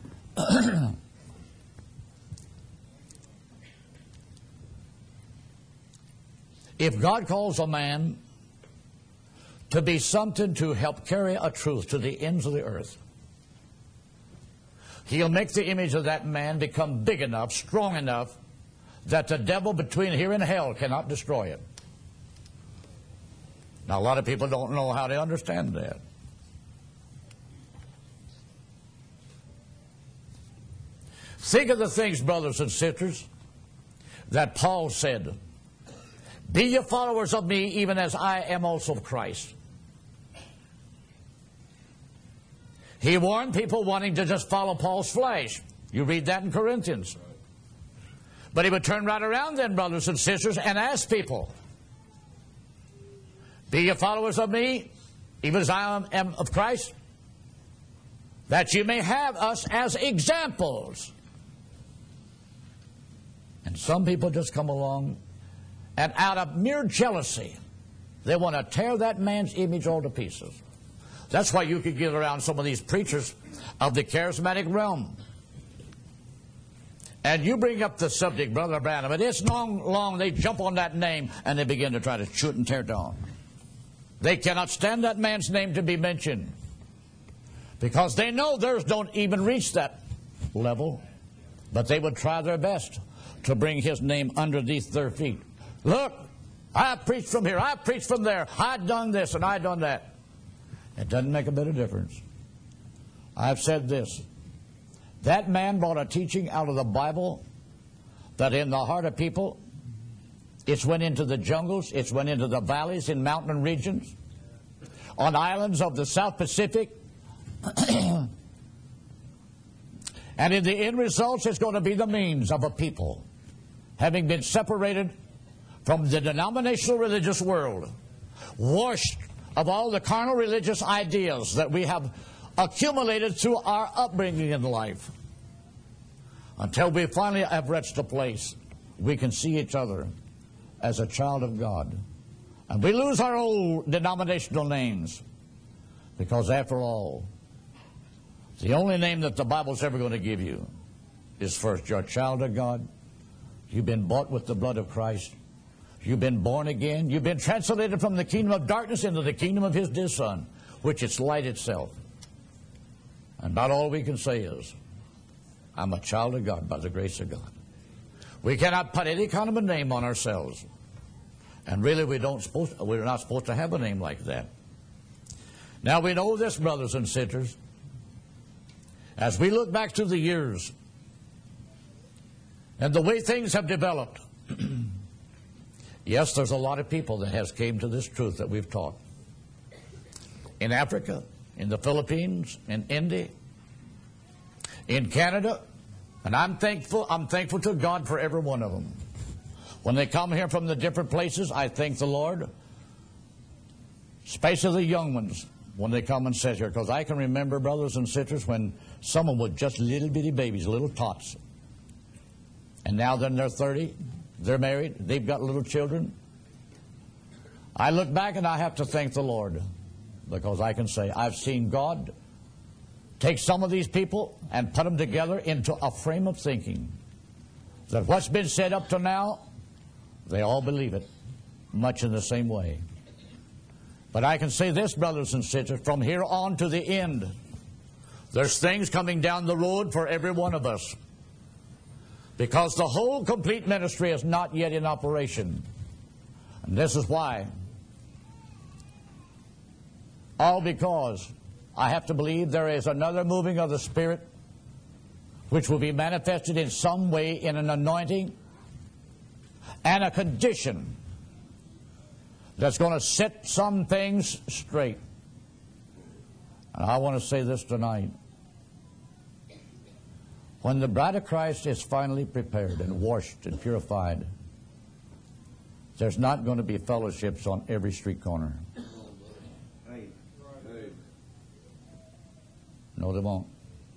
If God calls a man to be something to help carry a truth to the ends of the earth, He'll make the image of that man become big enough, strong enough, that the devil between here and hell cannot destroy it. Now, a lot of people don't know how to understand that. Think of the things, brothers and sisters, that Paul said, be ye followers of me, even as I am also of Christ. He warned people wanting to just follow Paul's flesh. You read that in Corinthians. But he would turn right around then, brothers and sisters, and ask people, be ye followers of me, even as I am of Christ, that you may have us as examples. And some people just come along, and out of mere jealousy, they want to tear that man's image all to pieces. That's why you could get around some of these preachers of the charismatic realm. And you bring up the subject, Brother Branham, and it's long, they jump on that name and they begin to try to shoot and tear down. They cannot stand that man's name to be mentioned, because they know theirs don't even reach that level, but they would try their best to bring his name underneath their feet. Look, I preached from here, I preached from there, I done this and I done that. It doesn't make a bit of difference. I've said this. That man brought a teaching out of the Bible that in the heart of people, it's went into the jungles, it's went into the valleys in mountain regions, on islands of the South Pacific. And in the end results, it's going to be the means of a people having been separated from the denominational religious world, washed of all the carnal religious ideas that we have accumulated through our upbringing in life, until we finally have reached a place we can see each other as a child of God. And we lose our old denominational names, because after all, the only name that the Bible's ever going to give you is first, you're a child of God. You've been bought with the blood of Christ. You've been born again. You've been translated from the kingdom of darkness into the kingdom of His dear Son, which is light itself. And about all we can say is, I'm a child of God by the grace of God. We cannot put any kind of a name on ourselves. And really we're not supposed to have a name like that. Now we know this, brothers and sisters. As we look back through the years and the way things have developed, yes, there's a lot of people that has came to this truth that we've taught. In Africa, in the Philippines, in India, in Canada, and I'm thankful to God for every one of them. When they come here from the different places, I thank the Lord, especially the young ones, when they come and sit here, because I can remember, brothers and sisters, when some of them were just little bitty babies, little tots. And now then they're 30, they're married, they've got little children. I look back and I have to thank the Lord, because I can say I've seen God take some of these people and put them together into a frame of thinking that what's been said up to now, they all believe it, much in the same way. But I can say this, brothers and sisters, from here on to the end, there's things coming down the road for every one of us, because the whole complete ministry is not yet in operation. And this is why. All because I have to believe there is another moving of the Spirit which will be manifested in some way in an anointing and a condition that's going to set some things straight. And I want to say this tonight. When the bride of Christ is finally prepared and washed and purified, there's not going to be fellowships on every street corner. No, they won't.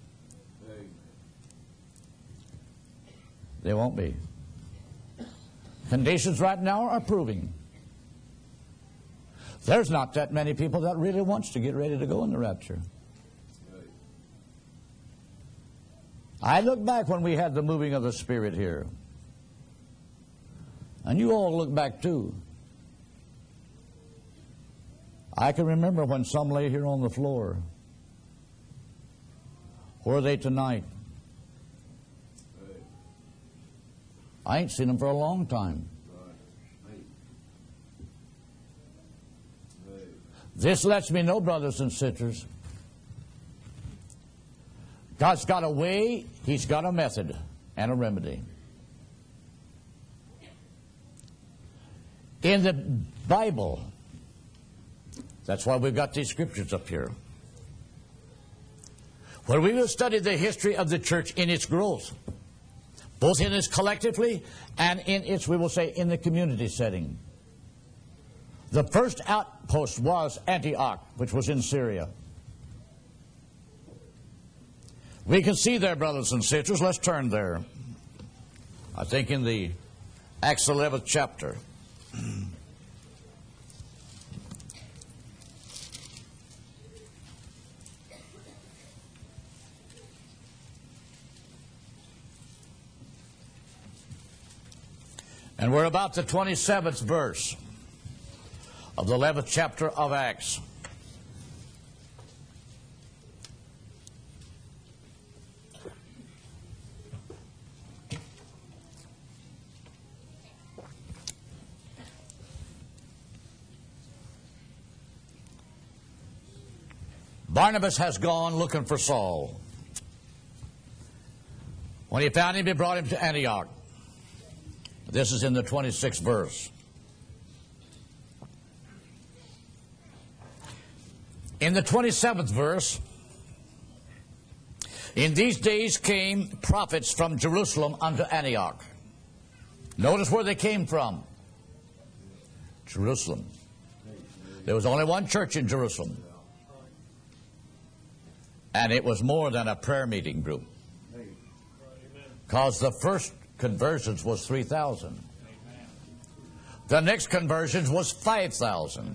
They won't be. Conditions right now are proving there's not that many people that really wants to get ready to go in the rapture. I look back when we had the moving of the Spirit here. And you all look back too. I can remember when some lay here on the floor. Where are they tonight? I ain't seen them for a long time. This lets me know, brothers and sisters, God's got a way, He's got a method and a remedy. In the Bible, that's why we've got these scriptures up here. When we will study the history of the church in its growth, both in its collectively and in its, we will say, in the community setting. The first outpost was Antioch, which was in Syria. We can see there, brothers and sisters, let's turn there. I think in the Acts 11th chapter. And we're about the 27th verse of the 11th chapter of Acts. Barnabas has gone looking for Saul. When he found him, he brought him to Antioch. This is in the 26th verse. In the 27th verse, in these days came prophets from Jerusalem unto Antioch. Notice where they came from. Jerusalem. There was only one church in Jerusalem. And it was more than a prayer meeting group. Because the first conversions was 3,000. The next conversions was 5,000.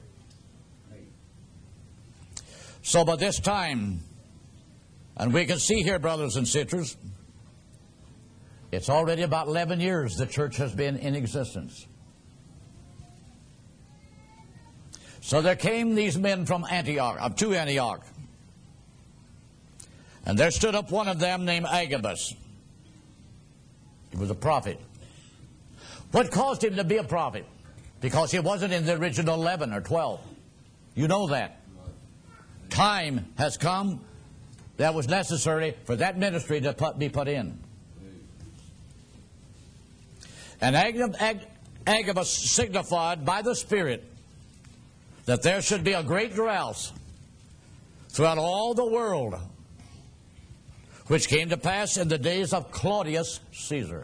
So by this time, and we can see here, brothers and sisters, it's already about 11 years the church has been in existence. So there came these men from Antioch, to Antioch. And there stood up one of them named Agabus. He was a prophet. What caused him to be a prophet? Because he wasn't in the original 11 or 12. You know that. Time has come that was necessary for that ministry to be put in. And Agabus signified by the Spirit that there should be a great drought throughout all the world, which came to pass in the days of Claudius Caesar.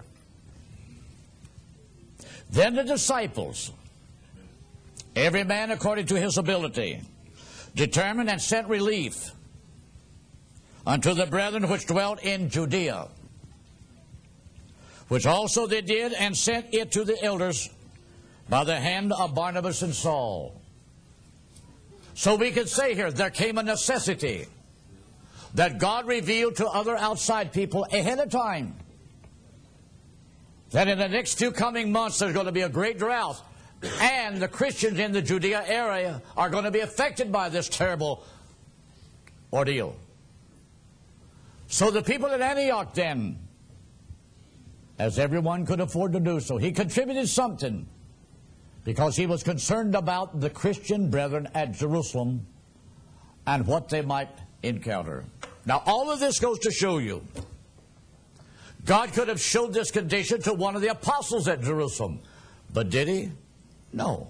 Then the disciples, every man according to his ability, determined and sent relief unto the brethren which dwelt in Judea, which also they did, and sent it to the elders by the hand of Barnabas and Saul. So we can say here, there came a necessity that God revealed to other outside people ahead of time, that in the next few coming months there's going to be a great drought, and the Christians in the Judea area are going to be affected by this terrible ordeal. So the people at Antioch then, as everyone could afford to do so, he contributed something because he was concerned about the Christian brethren at Jerusalem and what they might encounter. Now, all of this goes to show you, God could have showed this condition to one of the apostles at Jerusalem. But did he? No.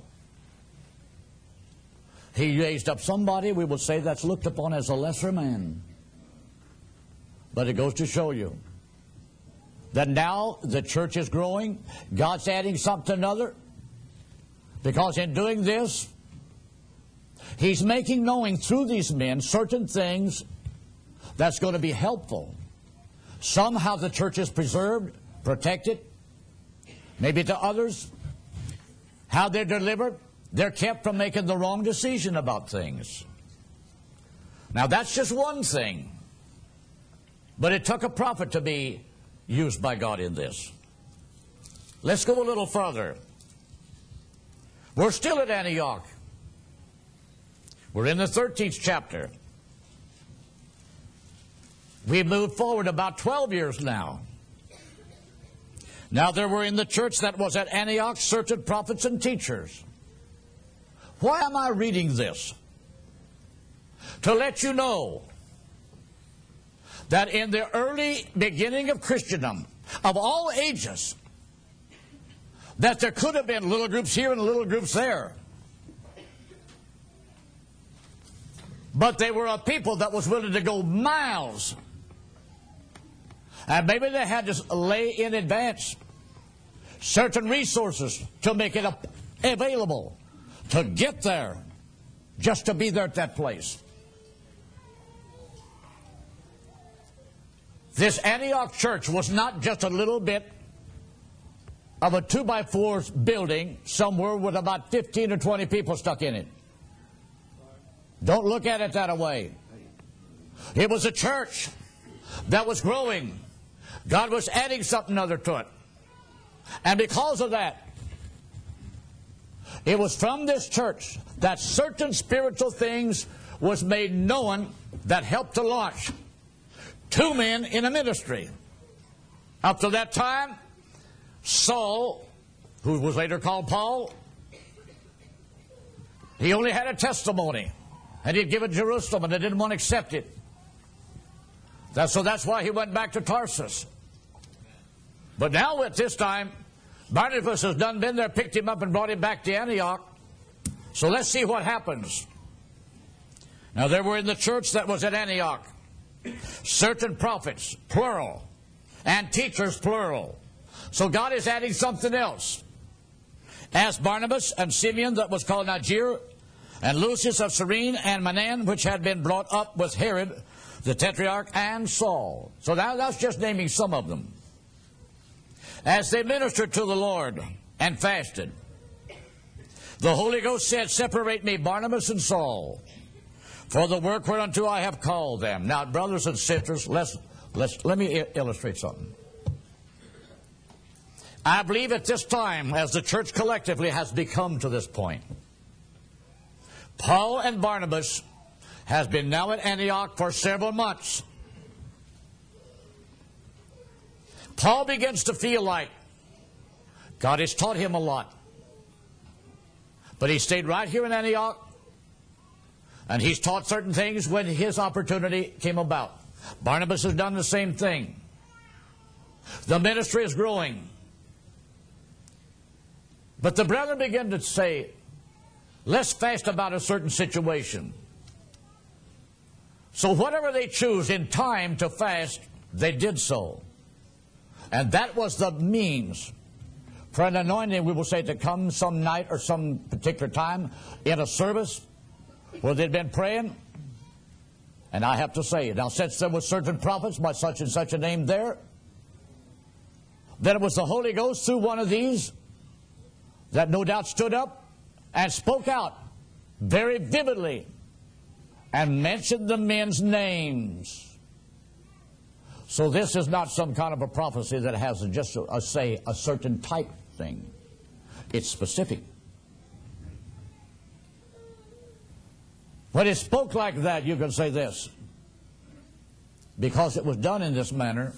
He raised up somebody, we will say, that's looked upon as a lesser man. But it goes to show you that now the church is growing. God's adding something to another. Because in doing this, He's making knowing through these men certain things that's going to be helpful. Somehow the church is preserved, protected. Maybe to others, how they're delivered. They're kept from making the wrong decision about things. Now that's just one thing. But it took a prophet to be used by God in this. Let's go a little further. We're still at Antioch. We're in the 13th chapter. We've moved forward about 12 years now. Now there were in the church that was at Antioch certain prophets and teachers. Why am I reading this? To let you know that in the early beginning of Christendom, of all ages, that there could have been little groups here and little groups there. But they were a people that was willing to go miles. And maybe they had to lay in advance certain resources to make it available to get there, just to be there at that place. This Antioch church was not just a little bit of a 2x4 building somewhere with about 15 or 20 people stuck in it. Don't look at it that way. It was a church that was growing. God was adding something other to it. And because of that, it was from this church that certain spiritual things was made known that helped to launch 2 men in a ministry. Up to that time, Saul, who was later called Paul, he only had a testimony, and he'd given Jerusalem, and they didn't want to accept it. So that's why he went back to Tarsus. But now at this time, Barnabas has done been there, picked him up, and brought him back to Antioch. So let's see what happens. Now there were in the church that was at Antioch certain prophets, plural, and teachers, plural. So God is adding something else. As Barnabas and Simeon that was called Niger, and Lucius of Cyrene, and Manaen, which had been brought up with Herod, the Tetrarch, and Saul. So now that's just naming some of them. As they ministered to the Lord and fasted, the Holy Ghost said, "Separate me, Barnabas and Saul, for the work whereunto I have called them." Now, brothers and sisters, let me illustrate something. I believe at this time, as the church collectively has become to this point, Paul and Barnabas has been now at Antioch for several months. Paul begins to feel like God has taught him a lot. But he stayed right here in Antioch, and he's taught certain things when his opportunity came about. Barnabas has done the same thing. The ministry is growing. But the brethren begin to say, let's fast about a certain situation. So whatever they choose in time to fast, they did so. And that was the means for an anointing, we will say, to come some night or some particular time in a service where they'd been praying. And I have to say, now since there were certain prophets by such and such a name there, then it was the Holy Ghost through one of these that no doubt stood up and spoke out very vividly and mentioned the men's names. So this is not some kind of a prophecy that has just a certain type thing. It's specific. When it spoke like that, you can say this: because it was done in this manner,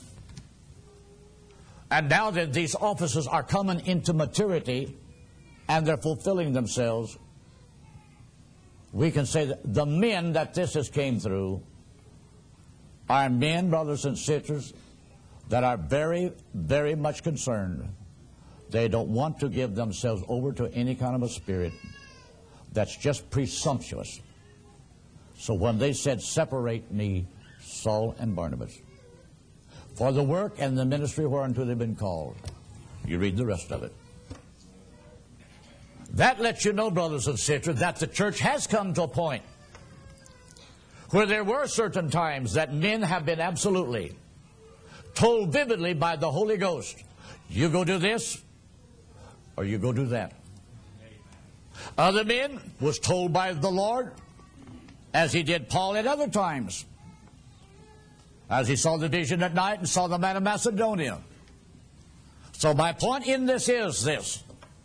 and now that these offices are coming into maturity and they're fulfilling themselves, we can say that the men that this has came through are men, brothers and sisters, that are very, very much concerned. They don't want to give themselves over to any kind of a spirit that's just presumptuous. So when they said, separate me, Saul and Barnabas, for the work and the ministry whereunto they've been called, you read the rest of it. That lets you know, brothers and sisters, that the church has come to a point where there were certain times that men have been absolutely told vividly by the Holy Ghost, you go do this or you go do that. Other men was told by the Lord, as he did Paul at other times, as he saw the vision at night and saw the man of Macedonia. So my point in this is this.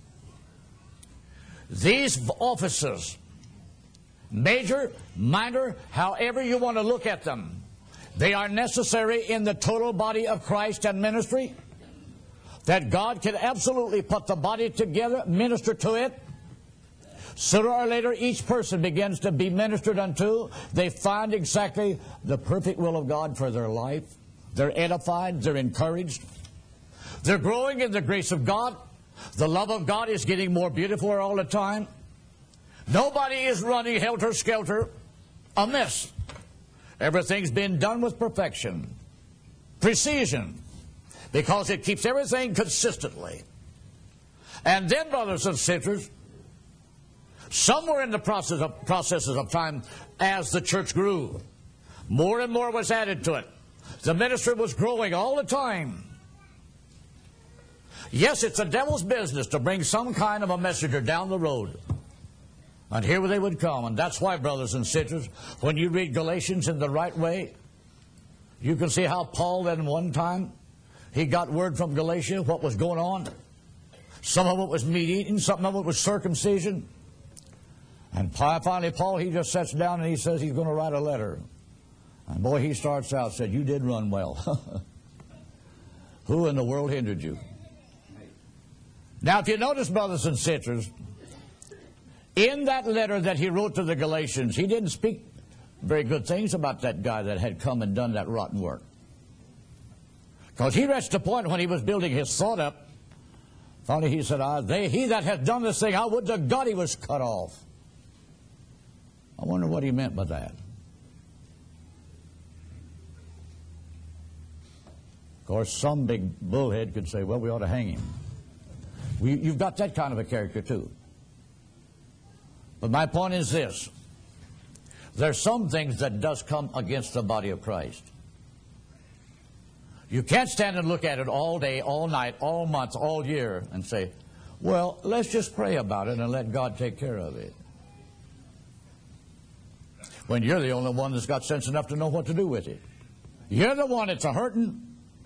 These offices, major, minor, however you want to look at them, they are necessary in the total body of Christ and ministry, that God can absolutely put the body together, minister to it. Sooner or later, each person begins to be ministered unto. They find exactly the perfect will of God for their life. They're edified. They're encouraged. They're growing in the grace of God. The love of God is getting more beautiful all the time. Nobody is running helter-skelter amiss. Everything's been done with perfection, precision, because it keeps everything consistently. And then, brothers and sisters, somewhere in the processes of time, as the church grew, more and more was added to it. The ministry was growing all the time. Yes, it's the devil's business to bring some kind of a messenger down the road. And here they would come. And that's why, brothers and sisters, when you read Galatians in the right way, you can see how Paul then one time, he got word from Galatia what was going on. Some of it was meat eating, some of it was circumcision. And finally, Paul, he just sits down and he says he's going to write a letter. And boy, he starts out, said, you did run well. Who in the world hindered you? Now, if you notice, brothers and sisters, in that letter that he wrote to the Galatians, he didn't speak very good things about that guy that had come and done that rotten work. Because he reached a point when he was building his thought up, finally he said, he that hath done this thing, I would to God he was cut off. I wonder what he meant by that. Of course, some big bullhead could say, well, we ought to hang him. You've got that kind of a character too. But my point is this. There's some things that does come against the body of Christ. You can't stand and look at it all day, all night, all month, all year and say, well, let's just pray about it and let God take care of it. When you're the only one that's got sense enough to know what to do with it. You're the one that's a-hurting.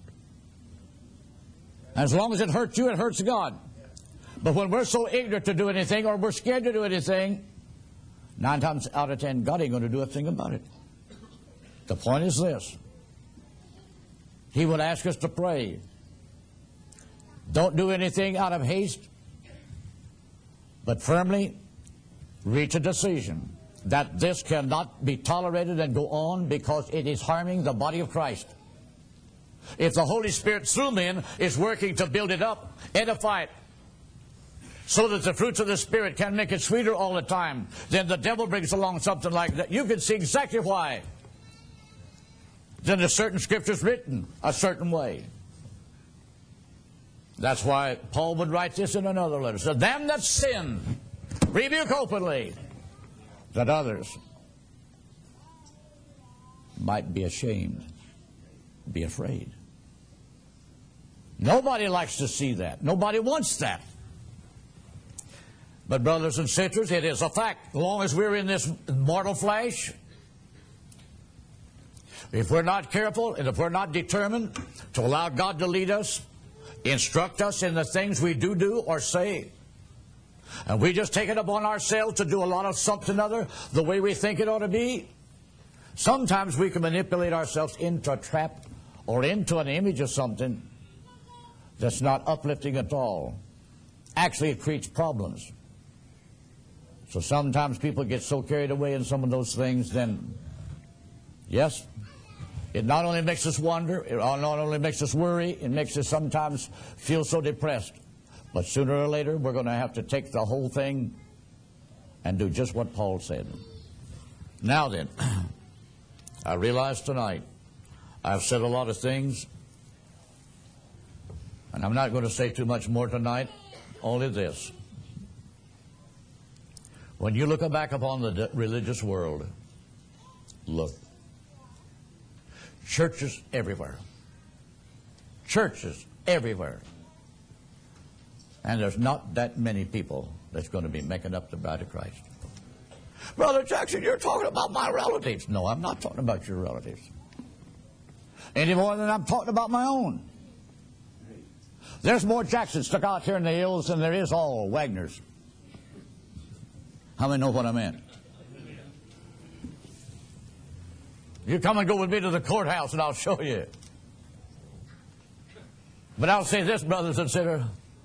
As long as it hurts you, it hurts God. But when we're so ignorant to do anything or we're scared to do anything, 9 times out of 10, God ain't going to do a thing about it. The point is this. He would ask us to pray. Don't do anything out of haste, but firmly reach a decision that this cannot be tolerated and go on because it is harming the body of Christ. If the Holy Spirit through men is working to build it up, edify it, so that the fruits of the Spirit can make it sweeter all the time, then the devil brings along something like that. You can see exactly why. Then a certain scripture's written a certain way. That's why Paul would write this in another letter. So them that sin, rebuke openly, that others might be ashamed, be afraid. Nobody likes to see that. Nobody wants that. But brothers and sisters, it is a fact. As long as we're in this mortal flesh, if we're not careful and if we're not determined to allow God to lead us, instruct us in the things we do or say, and we just take it upon ourselves to do a lot of something or other the way we think it ought to be, sometimes we can manipulate ourselves into a trap or into an image of something that's not uplifting at all. Actually, it creates problems. So sometimes people get so carried away in some of those things, then, yes, it not only makes us wonder, it not only makes us worry, it makes us sometimes feel so depressed. But sooner or later, we're going to have to take the whole thing and do just what Paul said. Now then, I realize tonight I've said a lot of things, and I'm not going to say too much more tonight, only this. When you look back upon the religious world, look. Churches everywhere. Churches everywhere. And there's not that many people that's going to be making up the bride of Christ. Brother Jackson, you're talking about my relatives. No, I'm not talking about your relatives. Any more than I'm talking about my own. There's more Jacksons stuck out here in the hills than there is all Wagners. How many know what I meant? You come and go with me to the courthouse and I'll show you. But I'll say this, brothers and sisters.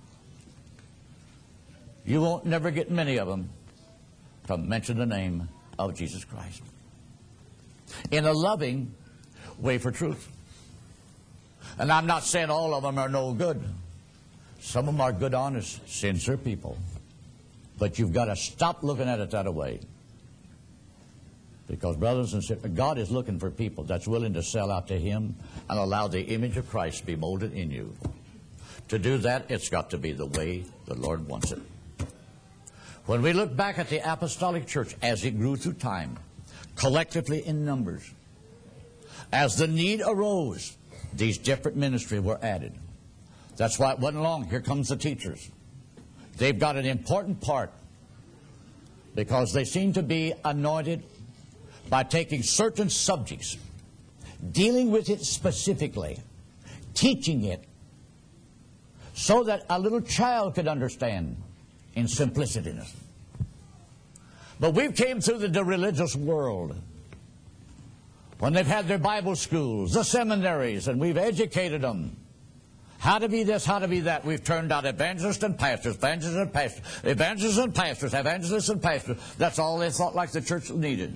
You won't never get many of them to mention the name of Jesus Christ in a loving way for truth. And I'm not saying all of them are no good. Some of them are good, honest, sincere people. But you've got to stop looking at it that way. Because, brothers and sisters, God is looking for people that's willing to sell out to Him and allow the image of Christ to be molded in you. To do that, it's got to be the way the Lord wants it. When we look back at the apostolic church as it grew through time, collectively in numbers, as the need arose, these different ministries were added. That's why it wasn't long. Here comes the teachers. They've got an important part because they seem to be anointed by taking certain subjects, dealing with it specifically, teaching it so that a little child could understand in simplicity. But we've came through the religious world when they've had their Bible schools, the seminaries, and we've educated them. How to be this, how to be that. We've turned out evangelists and pastors, evangelists and pastors, evangelists and pastors, evangelists and pastors. That's all they thought like the church needed.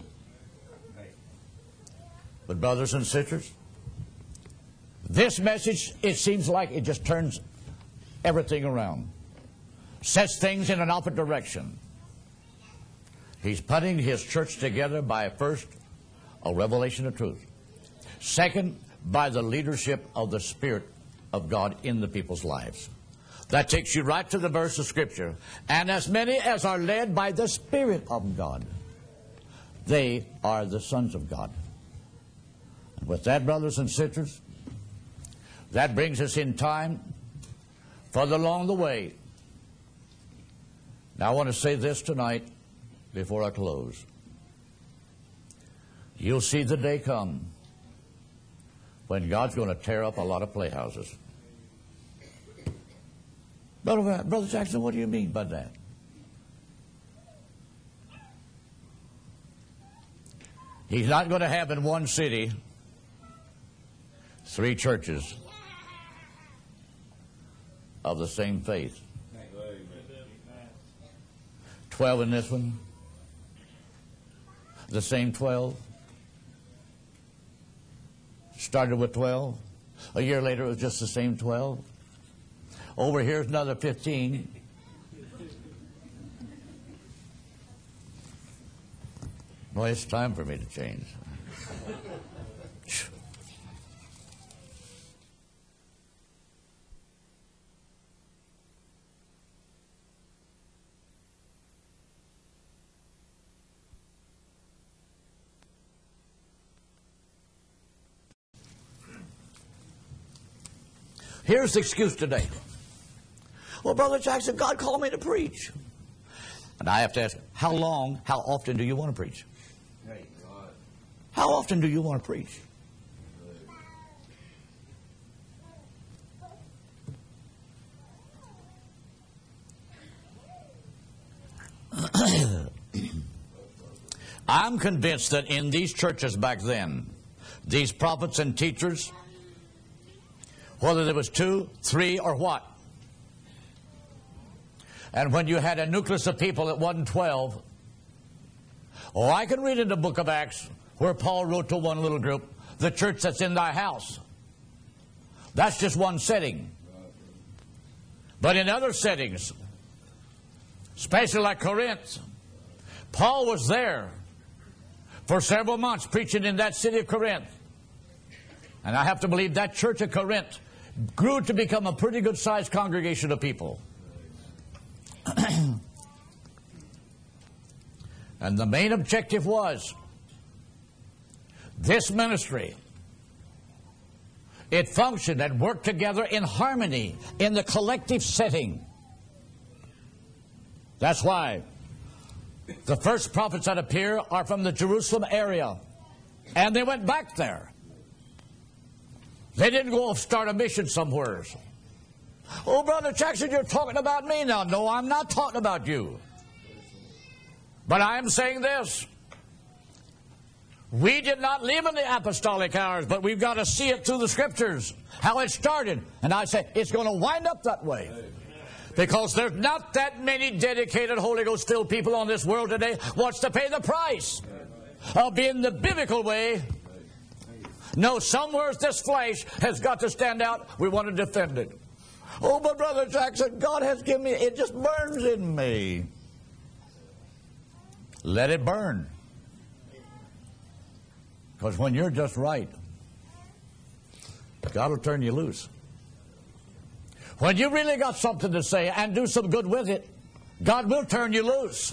But brothers and sisters, this message, it seems like it just turns everything around. Sets things in an opposite direction. He's putting His church together by first, a revelation of truth. Second, by the leadership of the Spirit of God in the people's lives. That takes you right to the verse of Scripture. And as many as are led by the Spirit of God, they are the sons of God. And with that, brothers and sisters, that brings us in time further along the way. Now I want to say this tonight before I close. You'll see the day come when God's going to tear up a lot of playhouses. Brother Jackson, what do you mean by that? He's not going to have in one city 3 churches of the same faith. 12 in this one. The same 12. Started with 12. A year later, it was just the same 12. Over here's another 15. Well, it's time for me to change. Here's the excuse today. Well, Brother Jackson, God called me to preach. And I have to ask, how long, how often do you want to preach? How often do you want to preach? I'm convinced that in these churches back then, these prophets and teachers, whether there was 2, 3, or what, and when you had a nucleus of people that wasn't 12, Oh, I can read in the book of Acts where Paul wrote to one little group, the church that's in thy house. That's just one setting. But in other settings, especially like Corinth, Paul was there for several months preaching in that city of Corinth. And I have to believe that church of Corinth grew to become a pretty good-sized congregation of people. And the main objective was this ministry. It functioned and worked together in harmony in the collective setting. That's why the first prophets that appear are from the Jerusalem area. And they went back there. They didn't go start a mission somewhere. Oh, Brother Jackson, you're talking about me now. No, I'm not talking about you. But I am saying this. We did not live in the apostolic hours, but we've got to see it through the Scriptures, how it started. And I say it's going to wind up that way. Because there's not that many dedicated Holy Ghost-filled people on this world today wants to pay the price of being the biblical way. No, somewhere this flesh has got to stand out. We want to defend it. Oh, but Brother Jackson, God has given me, it just burns in me. Let it burn. Because when you're just right, God will turn you loose. When you really got something to say and do some good with it, God will turn you loose.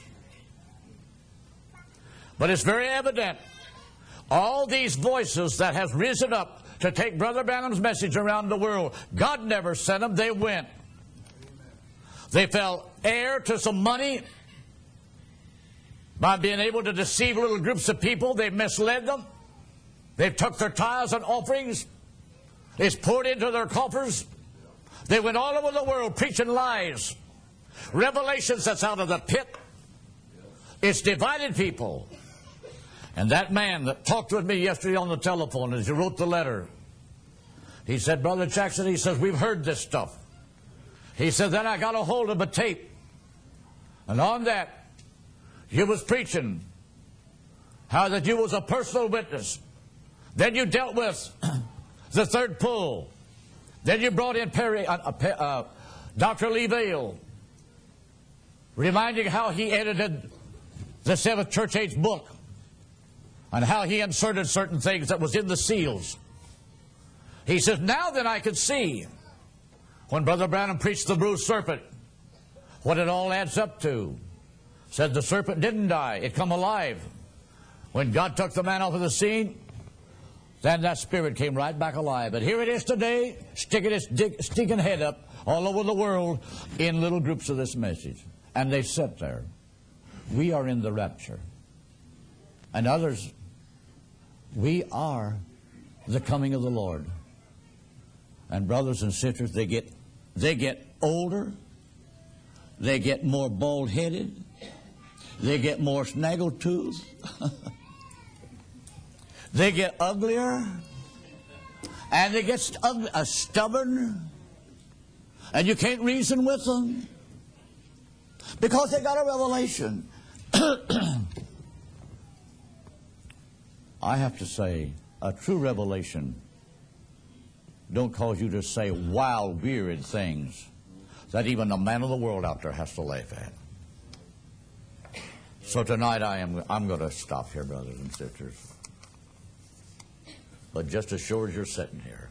But it's very evident, all these voices that have risen up to take Brother Branham's message around the world, God never sent them, they went. They fell heir to some money by being able to deceive little groups of people. They've misled them. They've took their tithes and offerings. It's poured into their coffers. They went all over the world preaching lies. Revelations that's out of the pit. It's divided people. And that man that talked with me yesterday on the telephone as he wrote the letter, he said, Brother Jackson, he says, we've heard this stuff. He said, then I got a hold of a tape. And on that, you was preaching how that you was a personal witness. Then you dealt with the third pull. Then you brought in Dr. Lee Vail, reminding how he edited the Seventh Church Age book and how he inserted certain things that was in the seals. He says, now then I can see, when Brother Branham preached the bruised serpent, what it all adds up to. Said the serpent didn't die, it come alive. When God took the man off of the scene, then that spirit came right back alive. But here it is today, sticking its stinking head up all over the world in little groups of this message. And they sit there. We are in the rapture. And others, we are the coming of the Lord. And brothers and sisters, they get older. They get more bald-headed. They get more snaggletooth. They get uglier, and they get stubborn, and you can't reason with them because they got a revelation. I have to say, a true revelation don't cause you to say wild, weird things that even the man of the world out there has to laugh at. So tonight I'm going to stop here, brothers and sisters. But just as sure as you're sitting here,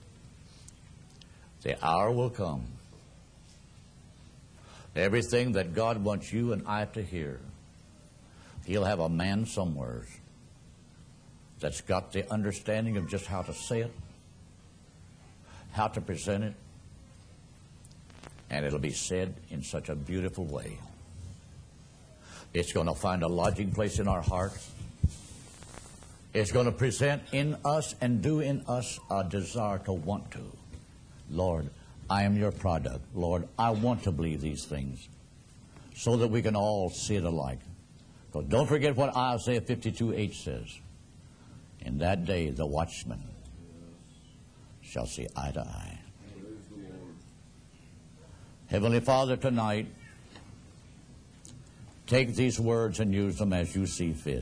the hour will come. Everything that God wants you and I to hear, He'll have a man somewhere that's got the understanding of just how to say it, how to present it, and it'll be said in such a beautiful way. It's going to find a lodging place in our hearts. It's going to present in us and do in us a desire to want to. Lord, I am your product. Lord, I want to believe these things so that we can all see it alike. But don't forget what Isaiah 52:8 says. In that day, the watchman shall see eye to eye. Heavenly Father, tonight, take these words and use them as you see fit.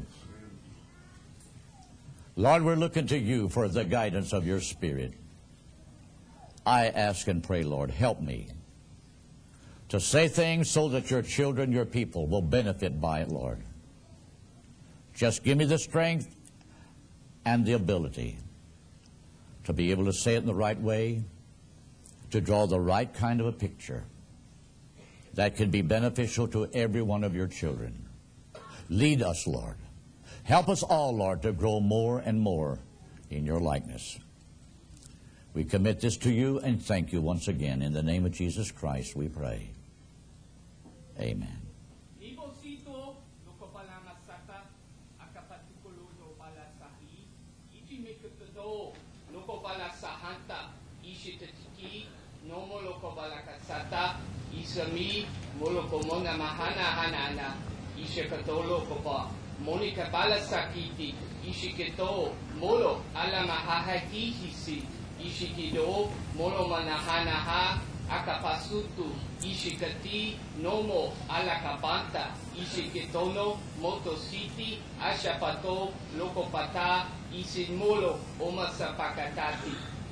Lord, we're looking to you for the guidance of your Spirit. I ask and pray, Lord, help me to say things so that your children, your people, will benefit by it, Lord. Just give me the strength and the ability to be able to say it in the right way, to draw the right kind of a picture that can be beneficial to every one of your children. Lead us, Lord. Help us all, Lord, to grow more and more in your likeness. We commit this to you and thank you once again. In the name of Jesus Christ, we pray. Amen. Isami moloko mona mahana hanana ishekatolo kopa monika bala sakiti ishiketo molo ala mahahaki hisi ishikido molo manahana ha akapasutu ishikati nomo ala kapanta ishiketono motositi ashapato lokopata isimolo omasapakatati.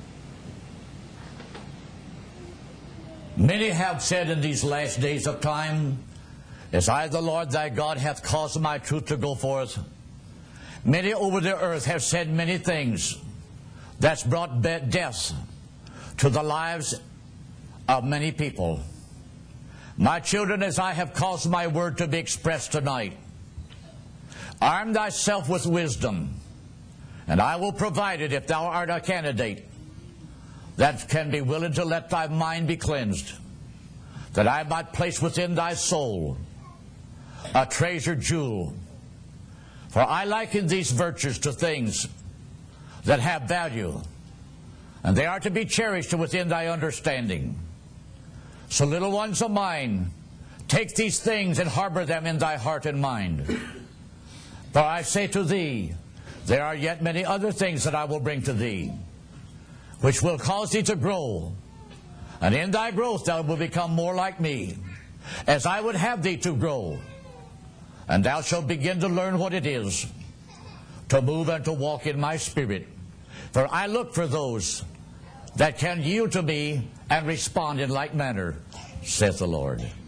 Many have said in these last days of time, as I, the Lord thy God, hath caused my truth to go forth. Many over the earth have said many things that's brought death to the lives of many people. My children, as I have caused my word to be expressed tonight, arm thyself with wisdom, and I will provide it if thou art a candidate that can be willing to let thy mind be cleansed, that I might place within thy soul a treasured jewel. For I liken these virtues to things that have value, and they are to be cherished within thy understanding. So, little ones of mine, take these things and harbor them in thy heart and mind. For I say to thee, there are yet many other things that I will bring to thee, which will cause thee to grow. And in thy growth thou will become more like me, as I would have thee to grow. And thou shalt begin to learn what it is to move and to walk in my Spirit. For I look for those that can yield to me and respond in like manner, saith the Lord.